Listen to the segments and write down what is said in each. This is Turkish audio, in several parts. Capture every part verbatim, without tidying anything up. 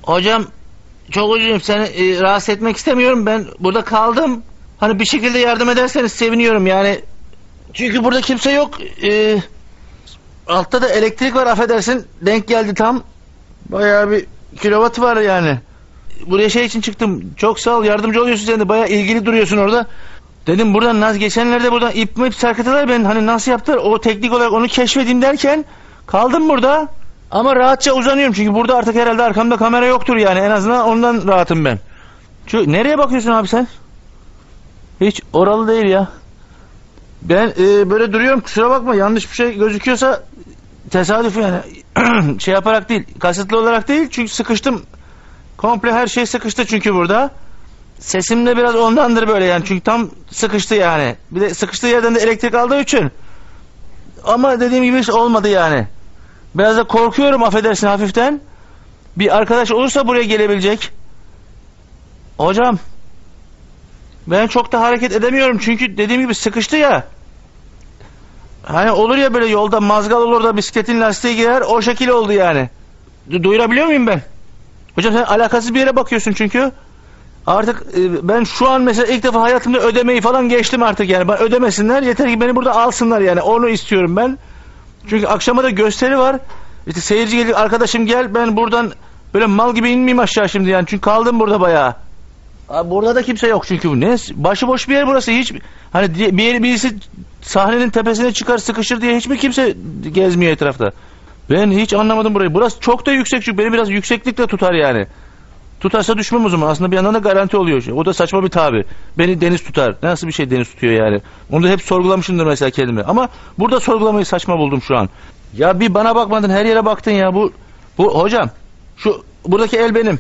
Hocam çok üzgünüm, seni e, rahatsız etmek istemiyorum, ben burada kaldım. Hani bir şekilde yardım ederseniz seviniyorum yani. Çünkü burada kimse yok. E, altta da elektrik var, affedersin, denk geldi tam. Bayağı bir kilowatt var yani. Buraya şey için çıktım, çok sağ ol, yardımcı oluyorsun sen de, bayağı ilgili duruyorsun orada. Dedim buradan nasıl, geçenlerde buradan ip mi sarkıttılar, ben hani nasıl yaptılar o teknik olarak onu keşfedeyim derken kaldım burada. Ama rahatça uzanıyorum çünkü burada artık herhalde arkamda kamera yoktur yani, en azından ondan rahatım ben. Şu, nereye bakıyorsun abi sen? Hiç oralı değil ya. Ben e, böyle duruyorum, kusura bakma, yanlış bir şey gözüküyorsa tesadüf yani. Şey yaparak değil, kasıtlı olarak değil, çünkü sıkıştım. Komple her şey sıkıştı çünkü burada. Sesim de biraz ondandır böyle yani, çünkü tam sıkıştı yani. Bir de sıkıştığı yerden de elektrik aldığı için. Ama dediğim gibi hiç olmadı yani. Biraz da korkuyorum, affedersin, hafiften. Bir arkadaş olursa buraya gelebilecek. Hocam ben çok da hareket edemiyorum çünkü dediğim gibi sıkıştı ya. Hani olur ya böyle yolda mazgal olur da bisikletin lastiği girer, o şekil oldu yani. Du duyurabiliyor muyum ben? Hocam sen alakasız bir yere bakıyorsun çünkü. Artık e, ben şu an mesela ilk defa hayatımda ödemeyi falan geçtim artık yani. Ben ödemesinler, yeter ki beni burada alsınlar yani, onu istiyorum ben. Çünkü akşama da gösteri var. İşte seyirci geliyor, arkadaşım gel, ben buradan böyle mal gibi inmeyeyim aşağı şimdi yani. Çünkü kaldım burada bayağı. Abi burada da kimse yok çünkü bu ne? Başıboş bir yer burası, hiç hani bir yeri birisi sahnenin tepesine çıkar sıkışır diye hiç mi kimse gezmiyor etrafta? Ben hiç anlamadım burayı. Burası çok da yüksek çünkü beni biraz yükseklikle tutar yani. Tutarsa düşmem o zaman. Aslında bir yandan da garanti oluyor. O da saçma bir tabi. Beni deniz tutar. Nasıl bir şey deniz tutuyor yani? Onu da hep sorgulamışımdır mesela kendimi. Ama burada sorgulamayı saçma buldum şu an. Ya bir bana bakmadın, her yere baktın ya. Bu bu hocam, şu buradaki el benim.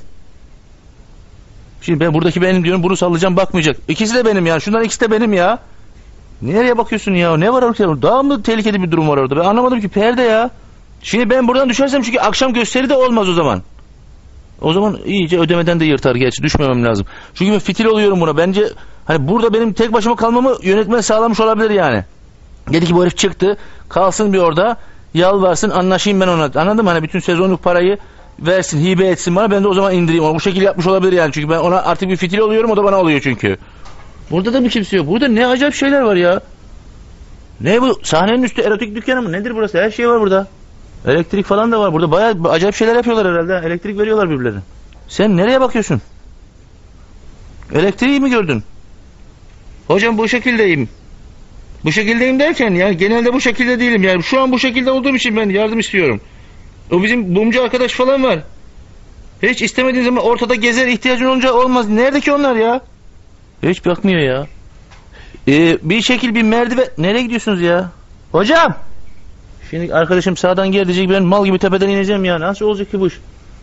Şimdi ben buradaki benim diyorum, bunu sallayacağım, bakmayacak. İkisi de benim yani. Şundan ikisi de benim ya. Nereye bakıyorsun ya? Ne var orada? Daha mı tehlikeli bir durum var orada? Ben anlamadım ki, perde ya. Şimdi ben buradan düşersem çünkü akşam gösteri de olmaz o zaman. O zaman iyice ödemeden de yırtar, gerçi düşmemem lazım. Çünkü ben fitil oluyorum buna. Bence hani burada benim tek başıma kalmamı yönetmen sağlamış olabilir yani. Dedi ki bu herif çıktı, kalsın bir orada, yalvarsın, anlaşayım ben ona. Anladın mı? Hani bütün sezonluk parayı versin, hibe etsin bana, ben de o zaman indireyim onu. Bu şekilde yapmış olabilir yani, çünkü ben ona artık bir fitil oluyorum, o da bana oluyor çünkü. Burada da bir kimse yok. Burada ne acayip şeyler var ya. Ne bu? Sahnenin üstü erotik dükkanı mı? Nedir burası? Her şey var burada. Elektrik falan da var burada. Bayağı acayip şeyler yapıyorlar herhalde. Elektrik veriyorlar birbirlerine. Sen nereye bakıyorsun? Elektriği mi gördün? Hocam bu şekildeyim. Bu şekildeyim derken yani genelde bu şekilde değilim. Yani şu an bu şekilde olduğum için ben yardım istiyorum. O bizim bumcu arkadaş falan var. Hiç istemediğin zaman ortada gezer, ihtiyacın olunca olmaz. Nerede ki onlar ya? Hiç bakmıyor ya. Ee, bir şekil bir merdiven... Nereye gidiyorsunuz ya? Hocam! Şimdi arkadaşım sağdan gel diyecek, ben mal gibi tepeden ineceğim ya. Nasıl olacak ki bu iş?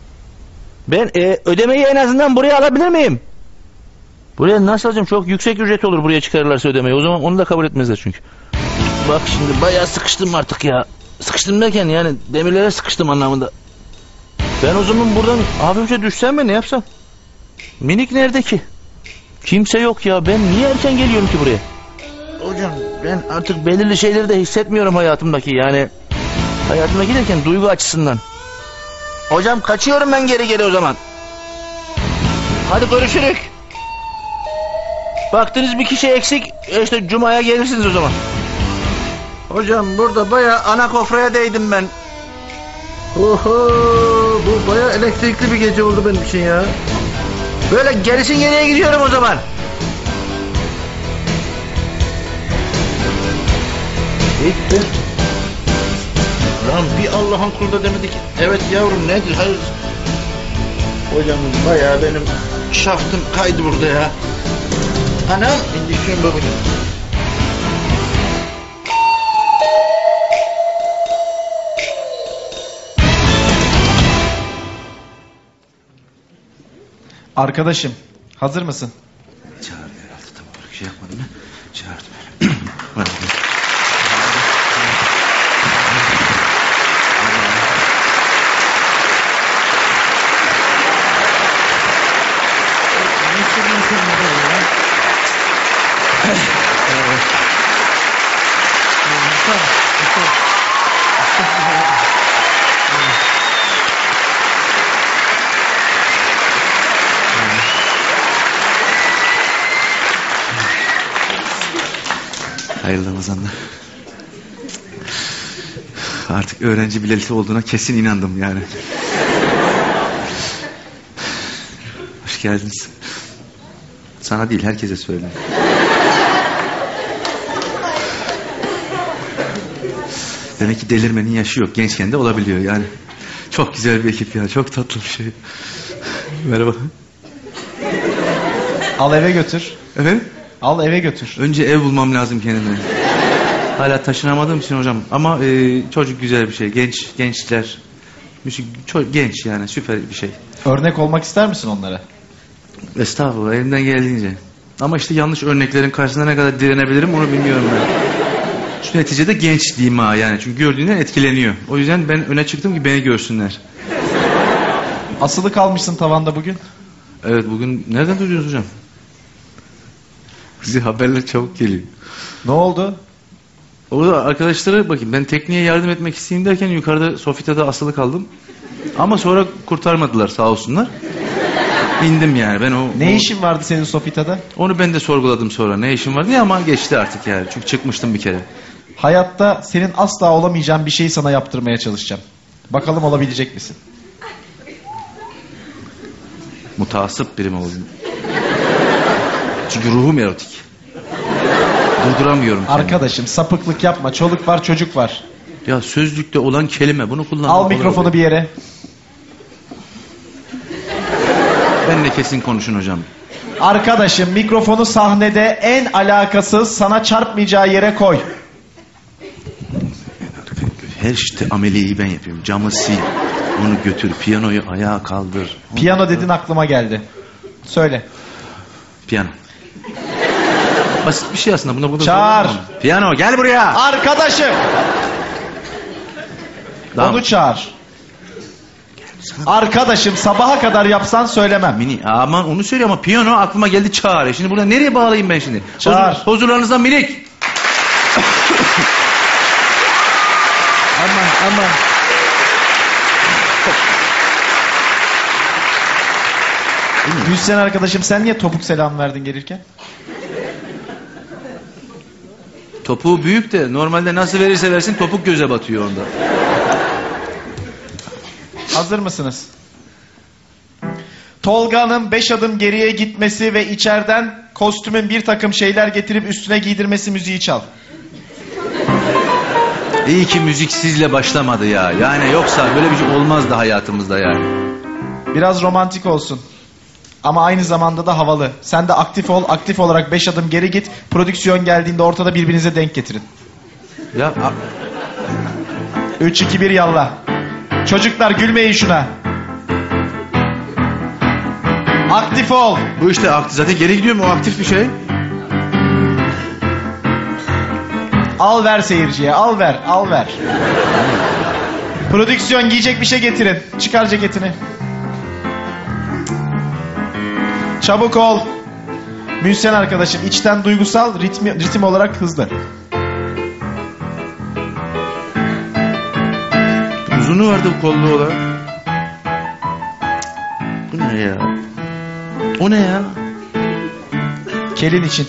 Ben e, ödemeyi en azından buraya alabilir miyim? Buraya nasıl alacağım? Çok yüksek ücret olur buraya çıkarırlarsa ödemeyi. O zaman onu da kabul etmezler çünkü. Bak şimdi bayağı sıkıştım artık ya. Sıkıştım derken yani demirlere sıkıştım anlamında. Ben o zaman buradan hafifçe düşsem mi, ne yapsam? Minik nerede ki? Kimse yok ya. Ben niye erken geliyorum ki buraya? Hocam ben artık belirli şeyleri de hissetmiyorum hayatımdaki yani. Hayatımdaki derken duygu açısından. Hocam kaçıyorum ben geri geri o zaman. Hadi görüşürük. Baktınız bir kişi eksik, işte Cuma'ya gelirsiniz o zaman. Hocam burada bayağı ana kofraya değdim ben. Oho, bu bayağı elektrikli bir gece oldu benim için ya. Böyle gerisin geriye gidiyorum o zaman. Bitti. Lan bir Allah'ın kulu da demedi ki. Evet yavrum, nedir hayır. Hocam bayağı benim şaftım kaydı burada ya. Anam indisyon babacığım. Arkadaşım hazır mısın? Çağırdı herhalde, tam olarak şey yapmadım ben. Çağırdı beni. Hadi. Hayırlı Ramazanlar. Artık öğrenci bileti olduğuna kesin inandım yani. Hoş geldiniz. Sana değil, herkese söyle. Demek ki delirmenin yaşı yok. Gençken de olabiliyor yani. Çok güzel bir ekip ya. Çok tatlı bir şey. Merhaba. Al eve götür. Efendim? Al eve götür. Önce ev bulmam lazım kendime. Hala taşınamadığım için hocam. Ama e, çocuk güzel bir şey. Genç, gençler. Müzik, çok genç yani. Süper bir şey. Örnek olmak ister misin onlara? Estağfurullah, elimden geldiğince. Ama işte yanlış örneklerin karşısında ne kadar direnebilirim onu bilmiyorum ben. Şu neticede genç diyeyim ha yani. Çünkü gördüğünden etkileniyor. O yüzden ben öne çıktım ki beni görsünler. Asılı kalmışsın tavanda bugün. Evet, bugün nereden duyuyorsunuz hocam? Bize haberler çabuk geliyor. Ne oldu? Orada arkadaşlara bakayım, ben tekniğe yardım etmek isteyeyim derken yukarıda Sofitada asılı kaldım. Ama sonra kurtarmadılar sağ olsunlar. İndim yani ben o... Ne o, işin vardı senin Sofita'da? Onu ben de sorguladım sonra ne işim var diye ama geçti artık yani. Çünkü çıkmıştım bir kere. Hayatta senin asla olamayacağın bir şeyi sana yaptırmaya çalışacağım. Bakalım olabilecek misin? Mutasip birim oldum. Çünkü ruhum erotik. Durduramıyorum kendimi. Arkadaşım sapıklık yapma. Çoluk var çocuk var. Ya sözlükte olan kelime bunu kullan. Al mikrofonu bir yere. Benle kesin konuşun hocam. Arkadaşım mikrofonu sahnede en alakasız sana çarpmayacağı yere koy. Her işte ameliyi ben yapıyorum. Camı sil. Onu götür. Piyanoyu ayağa kaldır. Piyano dedin aklıma geldi. Söyle. Piyano. Basit bir şey aslında. Buna, buna Çağır. Piyano gel buraya. Arkadaşım. Tamam. Onu çağır. Arkadaşım sabaha kadar yapsan söylemem. Mini, aman onu söyle ama piyano aklıma geldi çağır. Şimdi burada nereye bağlayayım ben şimdi? Çağır. Huzur, huzurlarınızdan minik. Aman aman. Müzisyen arkadaşım sen niye topuk selam verdin gelirken? Topuğu büyük de normalde nasıl verirse versin topuk göze batıyor onda. Hazır mısınız? Tolga'nın beş adım geriye gitmesi ve içeriden kostümün bir takım şeyler getirip üstüne giydirmesi müziği çal. İyi ki müzik sizle başlamadı ya. Yani yoksa böyle bir şey olmazdı hayatımızda yani. Biraz romantik olsun. Ama aynı zamanda da havalı. Sen de aktif ol, aktif olarak beş adım geri git. Prodüksiyon geldiğinde ortada birbirinize denk getirin. Ya üç iki bir yallah. Çocuklar gülmeyin şuna. Aktif ol. bu işte aktif, zaten geri gidiyor mu o aktif bir şey? Al ver seyirciye, al ver, al ver. Prodüksiyon giyecek bir şey getirin. Çıkar ceketini. Çabuk ol. Müzisyen arkadaşım içten duygusal, ritmi, ritim olarak hızlı. Uzunu vardı kollu olarak. Bu ne ya? O ne ya? Kelin için.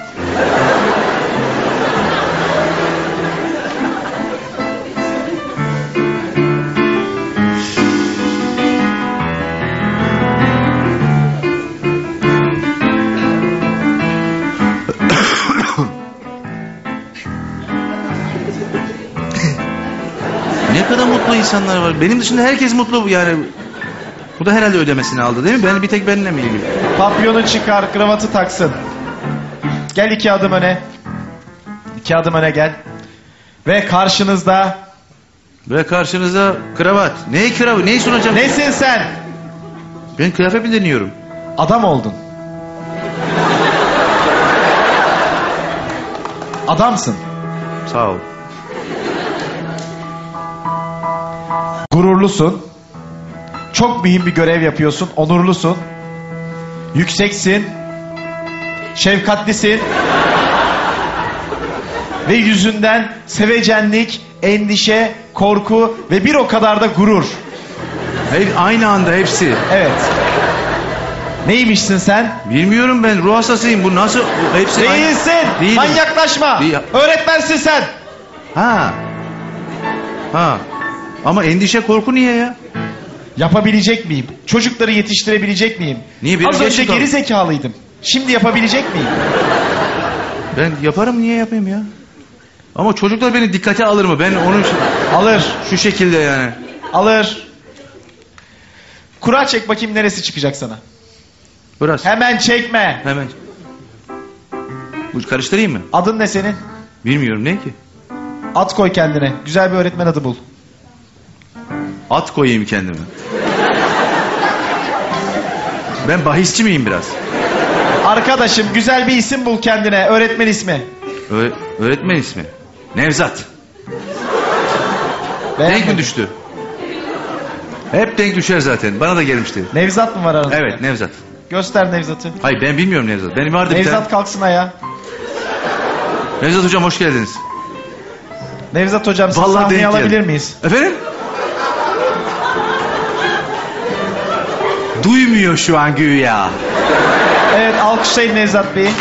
Ne kadar mutlu insanlar var. Benim dışında herkes mutlu yani. Bu da herhalde ödemesini aldı değil mi? Ben bir tek benimle mi ilgili? Papyonu çıkar, kravatı taksın. Gel iki adım öne. İki adım öne gel. Ve karşınızda... Ve karşınıza kravat. Neyi kravat? Neyi sunacağım? Nesin sen? Ben kıyafet mi deniyorum? Adam oldun. Adamsın. Sağ ol. Gururlusun. Çok mühim bir görev yapıyorsun. Onurlusun. Yükseksin. Şefkatlisin. Ve yüzünden sevecenlik, endişe, korku ve bir o kadar da gurur. Hep, aynı anda hepsi. Evet. Neymişsin sen? Bilmiyorum ben, ruh hastasıyım. Bu nasıl? Hepsi aynı- Değilsin. Değilim. Manyaklaşma. Değil. Öğretmensin sen. Ha. Ha. Ama endişe, korku niye ya? Yapabilecek miyim? Çocukları yetiştirebilecek miyim? Niye? Benim Az önce yaşım kaldı. geri zekalıydım. Şimdi yapabilecek miyim? Ben yaparım, niye yapayım ya? Ama çocuklar beni dikkate alır mı? Ben onun Alır. şu şekilde yani. Alır. Kura çek bakayım neresi çıkacak sana. Biraz. Hemen çekme. Hemen. Bu karıştırayım mı? Adın ne senin? Bilmiyorum, ne ki? At koy kendine. Güzel bir öğretmen adı bul. At koyayım kendime. Ben bahisçi miyim biraz? Arkadaşım güzel bir isim bul kendine. Öğretmen ismi. Öğ- öğretmen ismi. Nevzat. Denk Beğenmedim. mi düştü? Hep denk düşer zaten. Bana da gelmişti. Nevzat mı var aranızda? Evet, Nevzat. Göster Nevzat'ı. Hayır, ben bilmiyorum Nevzat. Benim vardı bir Nevzat tane. kalksın ayağa. Nevzat hocam, hoş geldiniz. Nevzat hocam siz Vallahi sahneye denk alabilir geldi. miyiz? Efendim? Duymuyor şu an güya. Evet alkışlayın Nevzat Bey'i.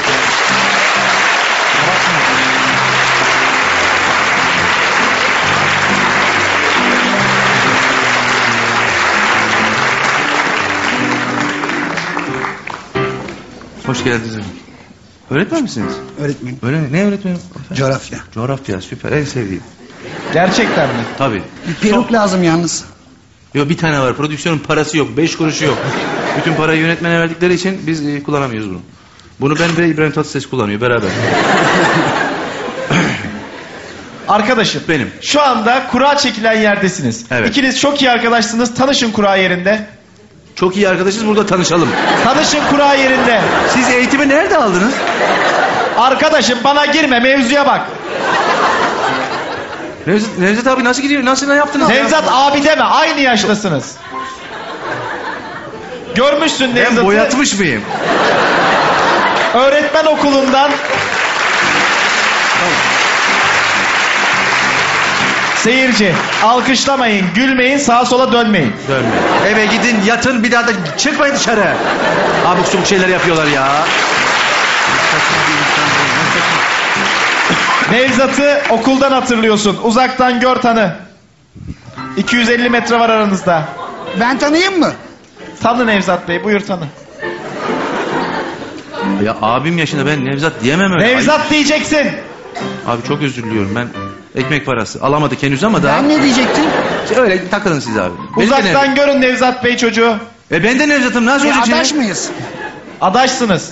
Hoş geldiniz hocam. Öğretmen misiniz? Öğretmenim. Öyle mi? Ne öğretmenim? Coğrafya. Coğrafya, süper. En sevdiğim. Gerçekten mi? Tabii. Bir peruk lazım yalnız. Yok, bir tane var. Prodüksiyonun parası yok. Beş kuruşu yok. Bütün parayı yönetmene verdikleri için biz e, kullanamıyoruz bunu. Bunu ben ve İbrahim Tatlıses kullanıyor beraber. Arkadaşım. Benim. Şu anda kura çekilen yerdesiniz. Evet. İkiniz çok iyi arkadaşsınız. Tanışın kura yerinde. Çok iyi arkadaşız, burada tanışalım. Tanışın kura yerinde. Siz eğitimi nerede aldınız? Arkadaşım bana girme mevzuya bak. Nevzat, Nevzat abi nasıl gidiyor? Nasıl, ne yaptınız? Nevzat abi deme aynı yaştasınız. Görmüşsün Ben Nevzat'ı. boyatmış mıyım? Öğretmen okulundan. Seyirci alkışlamayın, gülmeyin, sağa sola dönmeyin. Dönme. Eve gidin, yatın, bir daha da çıkmayın dışarı. Abuk subuk şeyler yapıyorlar ya. Nevzat'ı okuldan hatırlıyorsun. Uzaktan gör tanı. iki yüz elli metre var aranızda. Ben tanıyayım mı? Tanı Nevzat Bey, buyur tanı. Ya abim yaşında, ben Nevzat diyemem öyle. Nevzat diyeceksin. Ay, abi çok özür diliyorum, ben ekmek parası alamadık henüz ama daha. Ben ne diyecektim? Öyle takılın siz abi. Benim de Uzaktan görün Nevzat Bey çocuğu. Nev- E ben de Nevzat'ım, nasıl Bir olacak şimdi? adaş mıyız? Adaşsınız.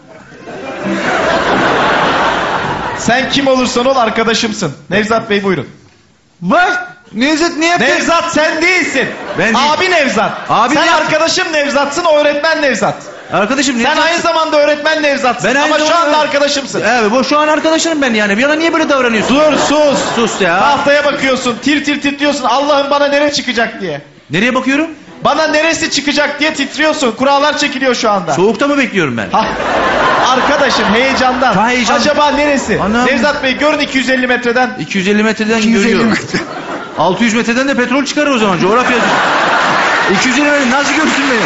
Sen kim olursan ol arkadaşımsın. Nevzat Bey buyurun. Bak Nevzat ne yaptı? Nevzat sen değilsin. Ben değil. Abi Nevzat. Abi sen ne yaptı? arkadaşım Nevzat'sın, o öğretmen Nevzat. Arkadaşım Sen Nevzat. aynı zamanda öğretmen Nevzat'sın. Ben aynı Ama şu zamanda- anda arkadaşımsın. Evet, bu şu an arkadaşlarım ben yani. Bir yana niye böyle davranıyorsun? Dur sus. Sus ya. Tahtaya bakıyorsun, tir tir titriyorsun. Allah'ım bana nere çıkacak diye. Nereye bakıyorum? Bana neresi çıkacak diye titriyorsun. Kurallar çekiliyor şu anda. Soğukta mı bekliyorum ben? Ha, arkadaşım heyecandan. Ha, heyecan. Acaba neresi? Anam. Nevzat Bey görün iki yüz elli metreden. iki yüz elli metreden iki yüz elli görüyorum. metre. altı yüz metreden de petrol çıkarır o zaman. Coğrafya. iki yüz elli metre nasıl görsün beni?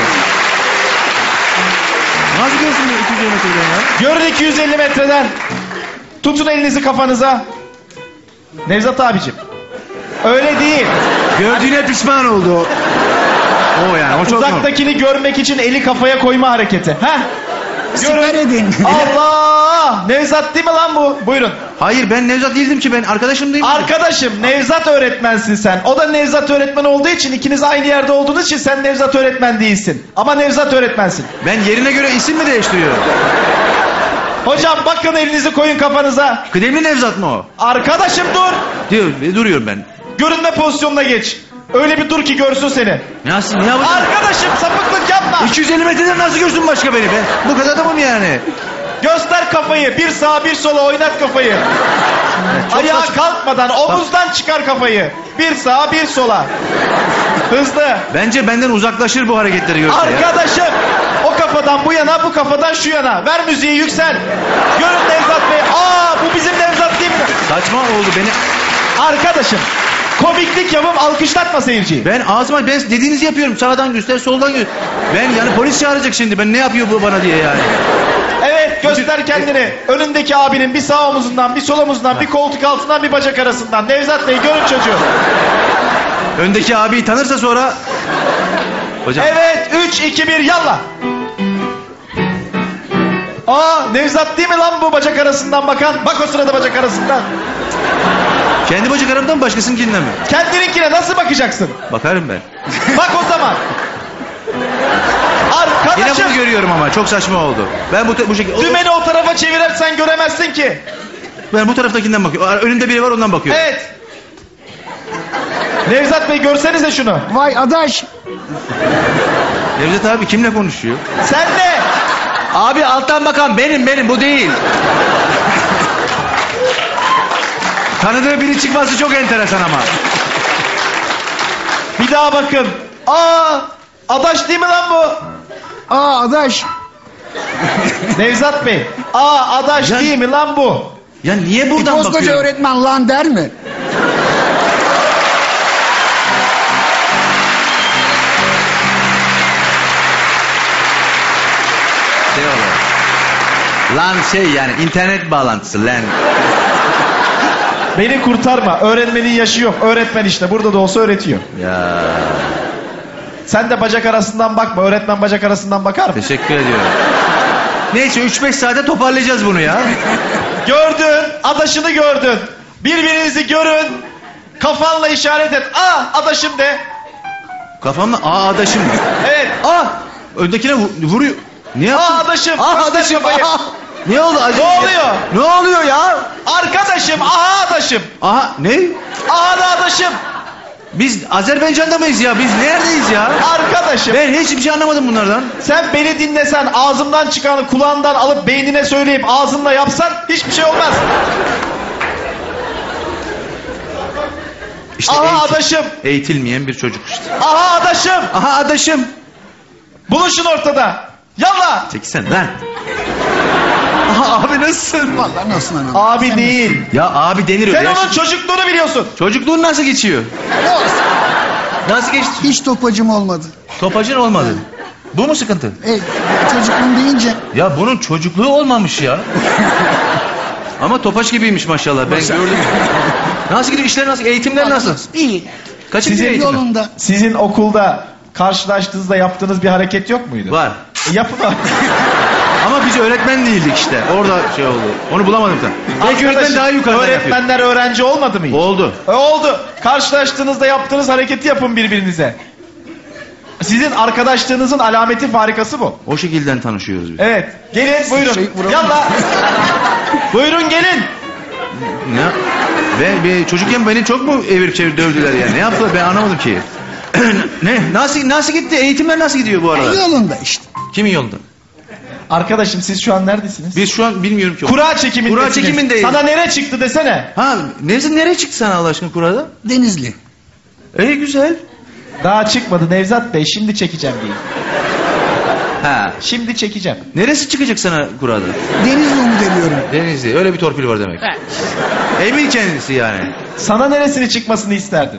Nasıl görsün beni iki yüz elli metreden ya? Görün iki yüz elli metreden. Tutun elinizi kafanıza. Nevzat abicim. Öyle değil. Gördüğüne pişman oldu o. O yani o çok normal. Uzaktakini görmek için eli kafaya koyma hareketi. Heh. Siper edin. Allah! Nevzat değil mi lan bu? Buyurun. Hayır, ben Nevzat değildim ki, ben arkadaşım değilim. Arkadaşım Nevzat öğretmensin sen. O da Nevzat öğretmen olduğu için, ikiniz aynı yerde olduğunuz için sen Nevzat öğretmen değilsin. Ama Nevzat öğretmensin. Ben yerine göre isim mi değiştiriyorum? Hocam bakın elinizi koyun kafanıza. Kıdemli Nevzat mı o? Arkadaşım dur. Diyor, e, duruyorum ben. Görünme pozisyonuna geç. Öyle bir dur ki görsün seni. Nasıl, ne yapacağım? Arkadaşım sapıklık yapma. iki yüz elli metreden nasıl görsün başka beni be? Bu kadar adamım yani. Göster kafayı. Bir sağa bir sola oynat kafayı. çok Ayağa saçma. kalkmadan omuzdan çıkar kafayı. Bir sağa bir sola. Hızlı. Bence benden uzaklaşır bu hareketleri görse ya. Arkadaşım o kafadan bu yana, bu kafadan şu yana. Ver müziği, yüksel. Görün Nevzat Bey. Aa bu bizim Nevzat değil mi? Saçma oldu beni. Arkadaşım Komiklik yapıp alkışlatma seyirciyi. Ben ağzıma ben dediğinizi yapıyorum. Sağdan göster, soldan göster. Ben yani polis çağıracak şimdi. Ben ne yapıyor bu bana diye yani. Evet, göster kendini. Önündeki abinin bir sağ omuzundan, bir sol omuzundan, bir koltuk altından, bir bacak arasından. Nevzat Bey görün çocuğu. Öndeki abiyi tanırsa sonra... Hocam. Evet, üç, iki, bir, yallah. Aa, Nevzat değil mi lan bu bacak arasından bakan? Bak o sırada bacak arasından. Kendi bacak aramdan mı başkasınınkinden mi? Kendininkine nasıl bakacaksın? Bakarım ben. Bak o zaman. Yine Arkadaşım, bunu görüyorum ama çok saçma oldu. Ben bu bu şekilde... dümeni o tarafa çevirersen göremezsin ki. Ben bu taraftakinden bakıyorum. Önünde biri var ondan bakıyorum. Evet. Nevzat Bey görsenize şunu. Vay adaş. Nevzat abi kimle konuşuyor? Sen de. Abi alttan bakan benim benim bu değil. Tanıdığı biri çıkması çok enteresan ama. Bir daha bakın. Aa, adaş değil mi lan bu? Aa adaş. Nevzat Bey. Aa, adaş Ya- değil mi lan bu? Ya niye buradan Koskoca bakıyorum? öğretmen lan der mi? Şey oluyor. Lan şey yani internet bağlantısı lan. Beni kurtarma. Öğretmenin yaşı yok. Öğretmen işte. Burada da olsa öğretiyor. Ya Sen de bacak arasından bakma. Öğretmen bacak arasından bakar mı? teşekkür ediyorum. Neyse üç beş saate toparlayacağız bunu ya. Gördün. Adaşını gördün. Birbirinizi görün. Kafanla işaret et. Aa, adaşım de. Kafamla aa adaşım. Evet. Aa öndekine vu- vuruyor. Ne yaptın? Aa, adaşım. Aa Göster adaşım. kafayı. Aa. Ne oldu? Acı- Ne oluyor? Ne oluyor ya? Arkadaşım. Aha adaşım. Aha ne? Aha da adaşım. Biz Azerbaycan'da mıyız ya? Biz neredeyiz ya? Arkadaşım. Ben hiçbir şey anlamadım bunlardan. Sen beni dinlesen, ağzımdan çıkanı kulağından alıp beynine söyleyip ağzınla yapsan hiçbir şey olmaz. İşte Aha eğitim- adaşım. Eğitilmeyen bir çocuk işte. Aha adaşım. Aha adaşım. Buluşun ortada. Yallah. Çekilsene lan. Aha abi nasılsın? Vallahi nasıl anam? Abi değil. Ya abi denir öyle. Sen ya. onun çocukluğunu biliyorsun. Çocukluğun nasıl geçiyor? Olsun. Nasıl geçti? Hiç topacım olmadı. Topacın olmadı. Bu mu sıkıntı? E, çocukluğum deyince Ya bunun çocukluğu olmamış ya. Ama topaç gibiymiş maşallah. Ben gördüm. Nasıl gidiyor? İşler nasıl? Eğitimler nasıl? iyi. Kaçıncı Sizin eğitimler? Yolunda. Sizin okulda karşılaştığınızda yaptığınız bir hareket yok muydu? Var. Yapın. Ama biz öğretmen değildik işte. Orada şey oldu. Onu bulamadım da. Belki öğretmen Arkadaşım, daha yukarıdan yapıyor. öğretmenler öğrenci olmadı mı hiç? Oldu. E, oldu. Karşılaştığınızda yaptığınız hareketi yapın birbirinize. Sizin arkadaşlığınızın alameti farikası bu. O şekilden tanışıyoruz biz. Evet. Gelin buyurun. Şey, vuralım. Yallah. Buyurun gelin. Ne? Ben, ben çocukken beni çok mu evirip çevir dövdüler ya? Ne yaptılar ben anlamadım ki. Ne? Nasıl nasıl gitti? Eğitimler nasıl gidiyor bu arada? Yolunda işte. Kimin yolunda? Arkadaşım siz şu an neredesiniz? Biz şu an bilmiyorum ki. Kura çekimindesiniz. Kura çekimindeyiz. Sana nere çıktı desene. Ha, neresi nereye çıktı sana Allah aşkına kurada? Denizli. İyi güzel. Daha çıkmadı Nevzat Bey. Şimdi çekeceğim diyeyim. Ha. Şimdi çekeceğim. Neresi çıkacak sana kurada? Denizli umut ediyorum. Denizli. Öyle bir torpil var demek. Emin kendisi yani. Sana neresini çıkmasını isterdin?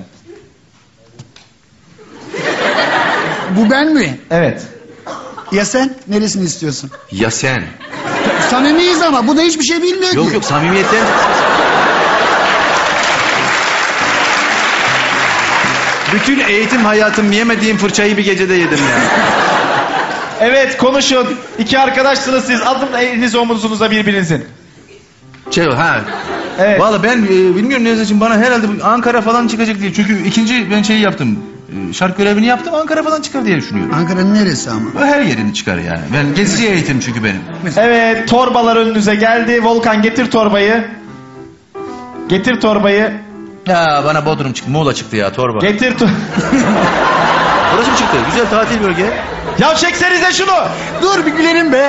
Bu ben mi? Evet. Ya sen? Neresini istiyorsun? Ya sen? Samimiyiz ama bu da hiçbir şey bilmiyor ki. Yok yok samimiyetten. Bütün eğitim hayatım yemediğim fırçayı bir gecede yedim ya. Evet konuşun. İki arkadaşsınız siz. Alın elinizi omuzunuza birbirinizin. Şey ha. Evet. Valla ben e, bilmiyorum Nevzat'cığım bana herhalde bu Ankara falan çıkacak diye. Çünkü ikinci ben şeyi yaptım. E, şarkı görevini yaptım Ankara falan çıkar diye düşünüyorum. Ankara'nın neresi ama? O her yerini çıkar yani. Ben gezici eğitim çünkü benim. Evet torbalar önünüze geldi. Volkan getir torbayı. Getir torbayı. Ya bana Bodrum çıktı, Muğla çıktı ya torba. Getir to Orası mı çıktı? Güzel tatil bölge. Ya çeksenize şunu. Dur bir gülerim be.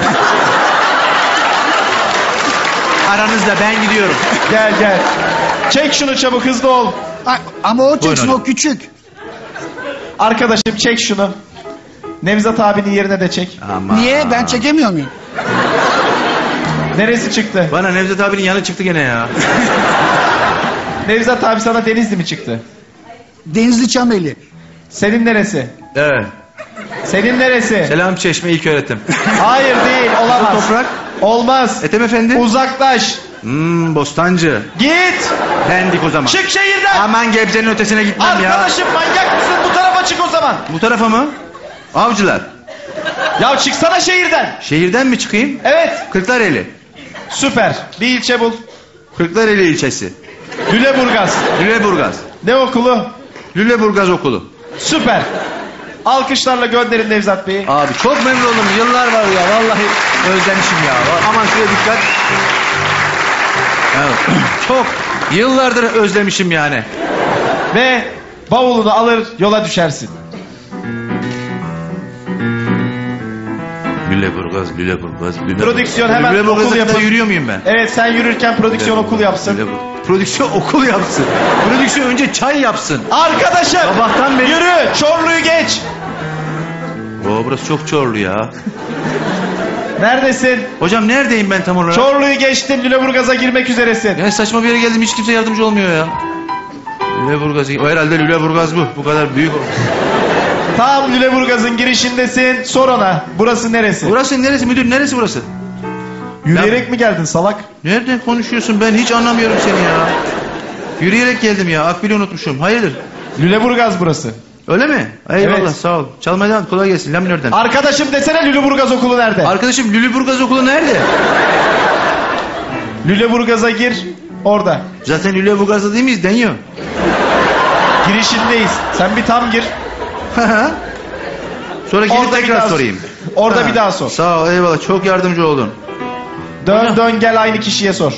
Aranızda ben gidiyorum. Gel gel. Çek şunu çabuk hızlı ol. Ay, ama o çeksin hocam. o küçük. Arkadaşım çek şunu. Nevzat abinin yerine de çek. Aman. Niye? Ben çekemiyor muyum? Neresi çıktı? Bana Nevzat abinin yanı çıktı gene ya. Nevzat abi sana Denizli mi çıktı? Denizli Çameli. Senin neresi? Evet. Senin neresi? Selam Çeşme ilköğretim. Hayır değil, olamaz. Toprak. Olmaz. Ethem Efendi. Uzaklaş. Hmm, Bostancı. Git. Pendik o zaman. Çık şehirden. Aman Gebze'nin ötesine gitmem ya. Arkadaşım manyak mısın? Bu tarafa çık o zaman. Bu tarafa mı? Avcılar. Ya çıksana şehirden. Şehirden mi çıkayım? Evet. Kırklareli. Süper. Bir ilçe bul. Kırklareli ilçesi. Lüleburgaz. Lüleburgaz. Ne okulu? Lüleburgaz okulu. Süper. Alkışlarla gönderin Nevzat Bey'i. Abi çok memnun oldum. Yıllar var ya. Vallahi özlemişim ya. Aman şuraya dikkat. Evet. Çok. Yıllardır özlemişim yani. Ve bavulunu alır yola düşersin. Lüleburgaz, Lüleburgaz, Lüleburgaz. Prodüksiyon hemen Lüleburgaz'da okul yapın. yürüyor muyum ben? Evet sen yürürken prodüksiyon okul yapsın. Lüleburgaz. Prodüksiyon okul yapsın. Prodüksiyon önce çay yapsın. Arkadaşım. Sabahtan beri- Yürü. Çorlu'yu geç. Oo, burası çok Çorlu ya. Neredesin? Hocam neredeyim ben tam olarak? Çorlu'yu geçtin. Lüleburgaz'a girmek üzeresin. Ya saçma bir yere geldim, hiç kimse yardımcı olmuyor ya. Lüleburgaz, o herhalde Lüleburgaz bu. Bu kadar büyük. Tam Lüleburgaz'ın girişindesin. Sor ona. Burası neresi? Burası neresi müdür, neresi burası? Yürüyerek mi geldin salak? Nereden konuşuyorsun, ben hiç anlamıyorum seni ya. Yürüyerek geldim ya, akbili unutmuşum. Hayırdır? Lüleburgaz burası. Öyle mi? Eyvallah, Evet. sağ ol. Çalmaya devam, kolay gelsin. Laminörden. Arkadaşım desene Lüleburgaz okulu nerede? Arkadaşım Lüleburgaz okulu nerede? Lüleburgaz'a gir. Orada. Zaten Lüleburgaz'da değil miyiz? Deniyor. Girişindeyiz. Sen bir tam gir. Sonra gidip Orada bir tekrar daha- sorayım. Orada Ha, bir daha sor. Sağ ol, eyvallah. Çok yardımcı oldun. Dön Hocam. dön gel aynı kişiye sor.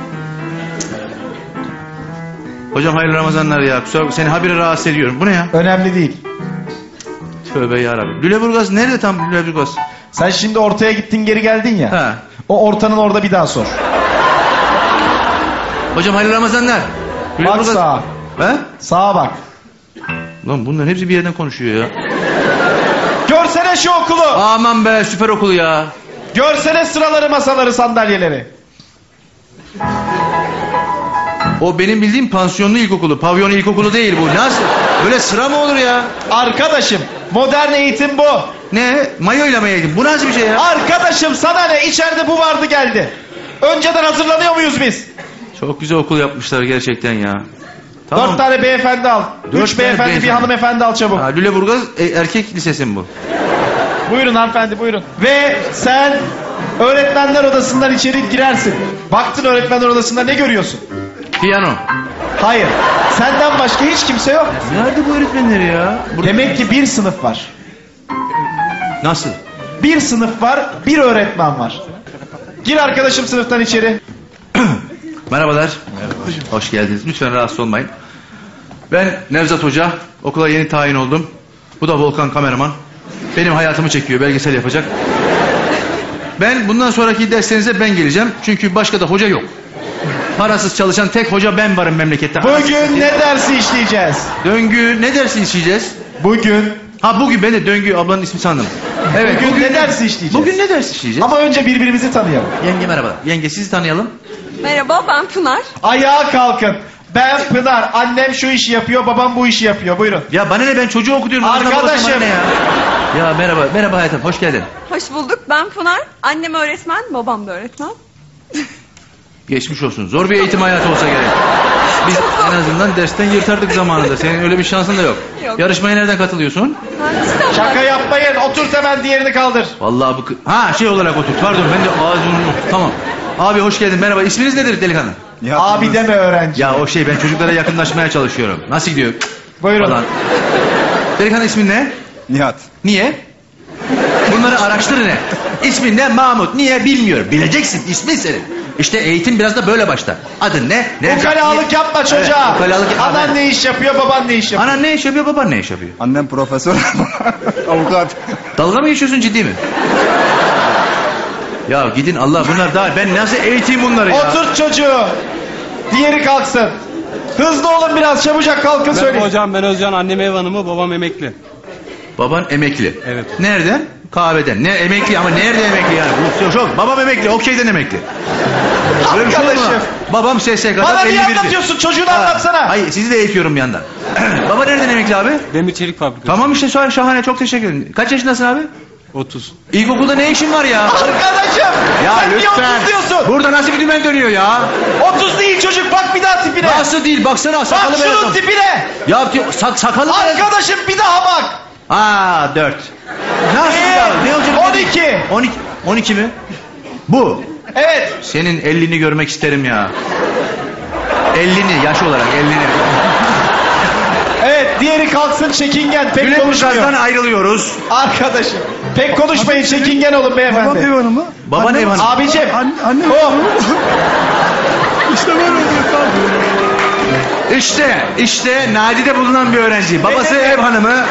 Hocam hayırlı Ramazanlar ya. Kusura bakma, seni habire rahatsız ediyorum. Bu ne ya? Önemli değil. Tövbe yarabbim. Lüleburgaz nerede tam Lüleburgaz? Sen şimdi ortaya gittin geri geldin ya. Ha. O ortanın orada bir daha sor. Hocam hayırlı Ramazanlar. Bak sağa. He? Sağa bak. Lan bunların hepsi bir yerden konuşuyor ya. Görsene şu okulu. Aman be, süper okulu ya. Görsene sıraları, masaları, sandalyeleri. O benim bildiğim pansiyonlu ilkokulu. Pavyon ilkokulu değil bu. Nasıl? Böyle sıra mı olur ya? Arkadaşım modern eğitim bu. Ne? Mayoyla mı yedim? Bu nasıl bir şey ya? Arkadaşım sana ne? İçeride bu vardı geldi. Önceden hazırlanıyor muyuz biz? Çok güzel okul yapmışlar gerçekten ya. Dört tane beyefendi al. Dört Üç tane beyefendi, bir beyefendi. hanımefendi al çabuk. Ha, Lüleburgaz e, erkek lisesi mi bu? Buyurun hanımefendi buyurun. Ve sen öğretmenler odasından içeri girersin. Baktın öğretmenler odasında ne görüyorsun? Piyano. Hayır. Senden başka hiç kimse yok. Nerede bu öğretmenleri ya? Burada- Demek ki bir sınıf var. Nasıl? Bir sınıf var, bir öğretmen var. Gir arkadaşım sınıftan içeri. Merhabalar. Hoş geldiniz. Lütfen rahatsız olmayın. Ben Nevzat Hoca. Okula yeni tayin oldum. Bu da Volkan kameraman. Benim hayatımı çekiyor. Belgesel yapacak. Ben bundan sonraki derslerinize ben geleceğim. Çünkü başka da hoca yok. Parasız çalışan tek hoca ben varım memlekette. Bugün ne dersi işleyeceğiz? Döngü ne dersi işleyeceğiz? Bugün. Ha bugün ben de Döngü ablanın ismi sandım. Evet. Bugün ne dersi işleyeceğiz? Bugün ne dersi işleyeceğiz? Ama önce birbirimizi tanıyalım. Yenge merhaba. Yenge sizi tanıyalım. Merhaba, ben Pınar. Ayağa kalkın. Ben Pınar. Annem şu işi yapıyor, babam bu işi yapıyor. Buyurun. Ya bana ne, ben çocuğu okutuyorum. Arkadaşım. Anasına babasına bana ne ya? Ya merhaba. Merhaba hayatım. Hoş geldin. Hoş bulduk. Ben Pınar. Annem öğretmen, babam da öğretmen. Geçmiş olsun. Zor bir eğitim hayatı olsa gerek. Biz en azından dersten yırtardık zamanında. Senin öyle bir şansın da yok. Yok. Yarışmaya nereden katılıyorsun? Mühendislik Şaka yapmayın. Oturt hemen diğerini kaldır. Vallahi bu... kı- Ha şey olarak otur. Pardon ben de ağzını unuttum. Tamam. Abi hoş geldin. Merhaba. İsminiz nedir delikanlı? Abi deme öğrenci. Ya o şey, ben çocuklara yakınlaşmaya çalışıyorum. Nasıl gidiyor? Buyurun. Falan. Delikanlı ismin ne? Nihat. Niye? Bunları araştır ne? İsmin ne? Mahmut. Niye? Bilmiyorum. Bileceksin. İsmin senin. İşte eğitim biraz da böyle başlar. Adın ne? Ne? Ukalalık yapma çocuğa. Evet, ukalalık yapma. Anan ne iş yapıyor, baban ne iş yapıyor? Anan ne iş yapıyor, baban ne iş yapıyor? Annem profesör, avukat. Dalga mı geçiyorsun, ciddi mi? Ya gidin Allah, bunlar daha, ben nasıl eğiteyim bunları ya? Oturt çocuğu. Diğeri kalksın. Hızlı olun biraz, çabucak kalkın Merhaba söyleyin. hocam, ben Özcan, annem ev hanımı, babam emekli. Baban emekli. Evet. Nereden? Kahveden. Ne emekli ama nerede emekli yani? Bu çok. Babam emekli. Okey'den emekli. Öyle bir şey olur mu? Arkadaşım. Babam S S K'dan Bana niye elli birdi. anlatıyorsun? Çocuğunu Ha, anlatsana. Hayır sizi de eğitiyorum bir yandan. Baba nereden emekli abi? Demir çelik fabrikası. Tamam işte şah- şahane çok teşekkür ederim. Kaç yaşındasın abi? otuz. İlkokulda ne işin var ya? Arkadaşım. Ya sen niye lütfen. otuz diyorsun? Burada nasıl bir dümen dönüyor ya? otuz değil çocuk. Bak bir daha tipine. Nasıl değil baksana Bak sakalı şunun beyazım. tipine. Ya diyor, sak, sakalı beyazım. Arkadaşım bir daha bak. Aa dört. Nasıl Ee, ya? Ne olacak? on iki. on iki. on iki mi? Bu. Evet. Senin ellini görmek isterim ya. Ellini yaş olarak ellini. Evet diğeri kalksın çekingen. Pek Güle konuşmuyor. Burgaz'dan ayrılıyoruz. Arkadaşım. Pek konuşmayın çekingen olun beyefendi. Babam ev hanımı. Baban ev hanımı. Abicim. Anne, anne Oh. işte böyle oluyor tabii. İşte, işte nadide bulunan bir öğrenci. Babası Evet. ev hanımı.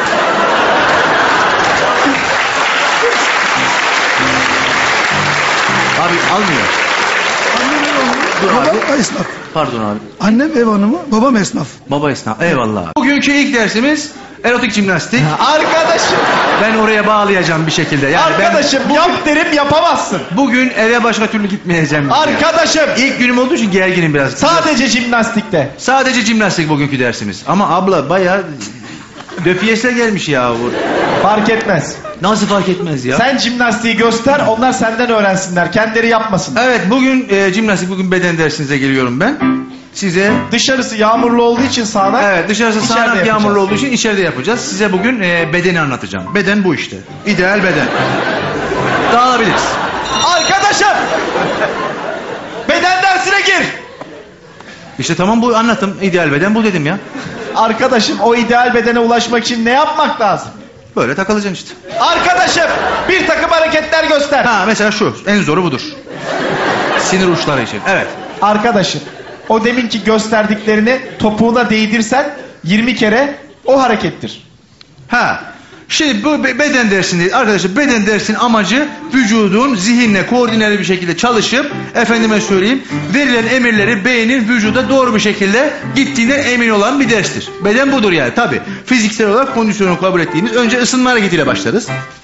Abi almıyor. Annem ev hanımı. Dur abi. Babam esnaf. Pardon abi. Annem ev hanımı, babam esnaf. Baba esnaf. Eyvallah. Bugünkü ilk dersimiz erotik jimnastik. Arkadaşım. Ben oraya bağlayacağım bir şekilde. Yani Arkadaşım ben yap derim yapamazsın. bugün eve başka türlü gitmeyeceğim. Arkadaşım. İlk günüm olduğu için gerginim biraz. Sadece jimnastikte. Sadece jimnastik bugünkü dersimiz. Ama abla bayağı döpiyesler gelmiş ya. bu. Fark etmez. Nasıl fark etmez ya? Sen jimnastiği göster onlar senden öğrensinler. Kendileri yapmasın. Evet bugün e, jimnastik bugün beden dersinize geliyorum ben. Size Dışarısı yağmurlu olduğu için sağanak. evet dışarısı içeride sağanak yapacağız. yağmurlu olduğu için içeride yapacağız. Size bugün e, bedeni anlatacağım. Beden bu işte. İdeal beden. Dağılabiliriz. Arkadaşım. Beden dersine gir. İşte tamam bu anlattım. İdeal beden bu dedim ya. Arkadaşım o ideal bedene ulaşmak için ne yapmak lazım? Böyle takılacaksın işte. Arkadaşım bir takım hareketler göster. Ha mesela şu en zoru budur. Sinir uçları için. Evet. Arkadaşım o deminki gösterdiklerini topuğuna değdirsen yirmi kere o harekettir. Ha. Şimdi bu be- beden dersinde arkadaşlar beden dersinin amacı vücudun zihinle koordineli bir şekilde çalışıp efendime söyleyeyim verilen emirleri beynin vücuda doğru bir şekilde gittiğine emin olan bir derstir. Beden budur yani tabi. Fiziksel olarak kondisyonu kabul ettiğimiz önce ısınma hareketiyle başlarız.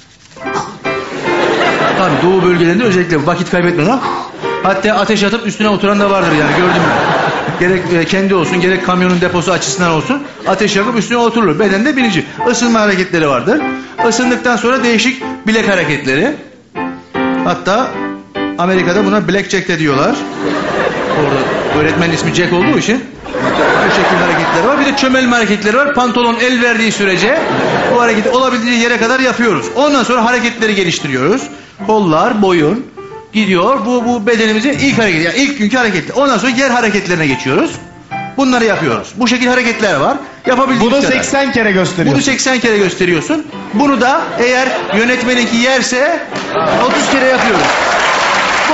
Tabi doğu bölgelerinde özellikle vakit kaybetmeden hatta ateş atıp üstüne oturan da vardır yani gördüm ben. Gerek e, kendi olsun gerek kamyonun deposu açısından olsun ateş yakıp üstüne oturulur. Bedende birinci ısınma hareketleri vardır. Isındıktan sonra değişik bilek hareketleri. Hatta Amerika'da buna blackjack de diyorlar. Orada öğretmenin ismi Jack olduğu için bu şekilde hareketleri var. Bir de çömelme hareketleri var. Pantolon el verdiği sürece bu hareketi olabildiği yere kadar yapıyoruz. Ondan sonra hareketleri geliştiriyoruz. Kollar, boyun gidiyor. Bu bu bedenimizin ilk hareketi. Yani ilk günkü hareketi. Ondan sonra yer hareketlerine geçiyoruz. Bunları yapıyoruz. Bu şekilde hareketler var. Yapabildiğimiz Bunu kadar. seksen kere gösteriyorsun. Bunu seksen kere gösteriyorsun. Bunu da eğer yönetmeninki yerse otuz kere yapıyoruz. Bu.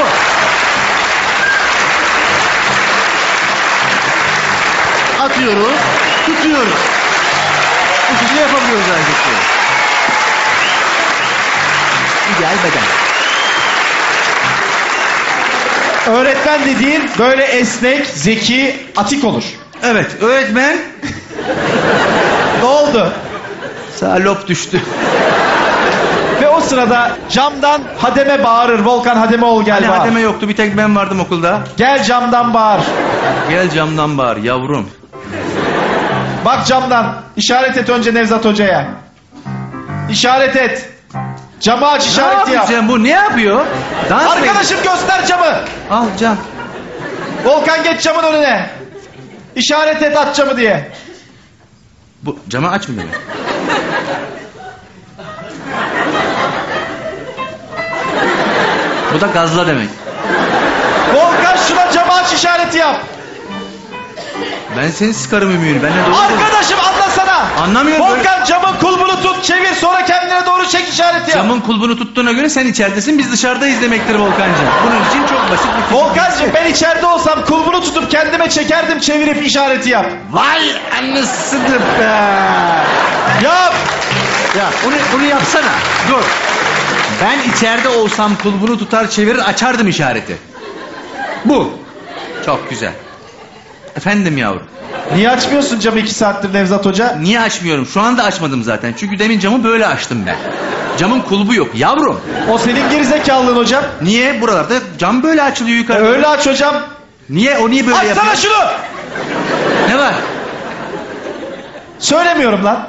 Atıyoruz, tutuyoruz. Bu şekilde yapabiliyoruz hareketleri. İdeal beden. Öğretmen dediğin böyle esnek, zeki, atik olur. Evet, öğretmen Ne oldu? sağ lob düştü. Ve o sırada camdan hademe bağırır. Volkan hademe ol gel Hani bağır. hademe yoktu, bir tek ben vardım okulda. Gel camdan bağır. Gel camdan bağır yavrum. Bak camdan. İşaret et önce Nevzat Hoca'ya. İşaret et. Camı aç Ne işareti yap. yapıyorsun bu? Ne yapıyor? Dans mı Arkadaşım göster camı. ediyor? Al cam. Volkan geç camın önüne. İşaret et aç camı diye. Bu camı aç mı demek? Bu da gazla demek. Volkan şuna camı aç işareti yap. Ben seni sıkarım ümüğünü. Ben ne doğru Arkadaşım anlasana. Anlamıyorum böyle. Volkan camın kulbunu tut çevir sonra kendine doğru çek işareti yap. Camın kulbunu tuttuğuna göre sen içeridesin, biz dışarıdayız demektir Volkancığım. Bunun için çok basit bir fizik. Volkancığım ben içeride olsam kulbunu tutup kendime çekerdim çevirip işareti yap. Vay anasını be. Yap. Ya onu, onu yapsana. Dur. Ben içeride olsam kulbunu tutar çevirir açardım işareti. Bu. Çok güzel. Efendim yavrum. Niye açmıyorsun camı iki saattir Nevzat Hoca? Niye açmıyorum? Şu anda açmadım zaten. Çünkü demin camı böyle açtım ben. Camın kulbu yok yavrum. O senin gerizekalılığın hocam. Niye? Buralarda cam böyle açılıyor E, yukarı. öyle aç hocam. Niye? O niye böyle Açsana yapıyor? şunu. Ne var? Söylemiyorum lan.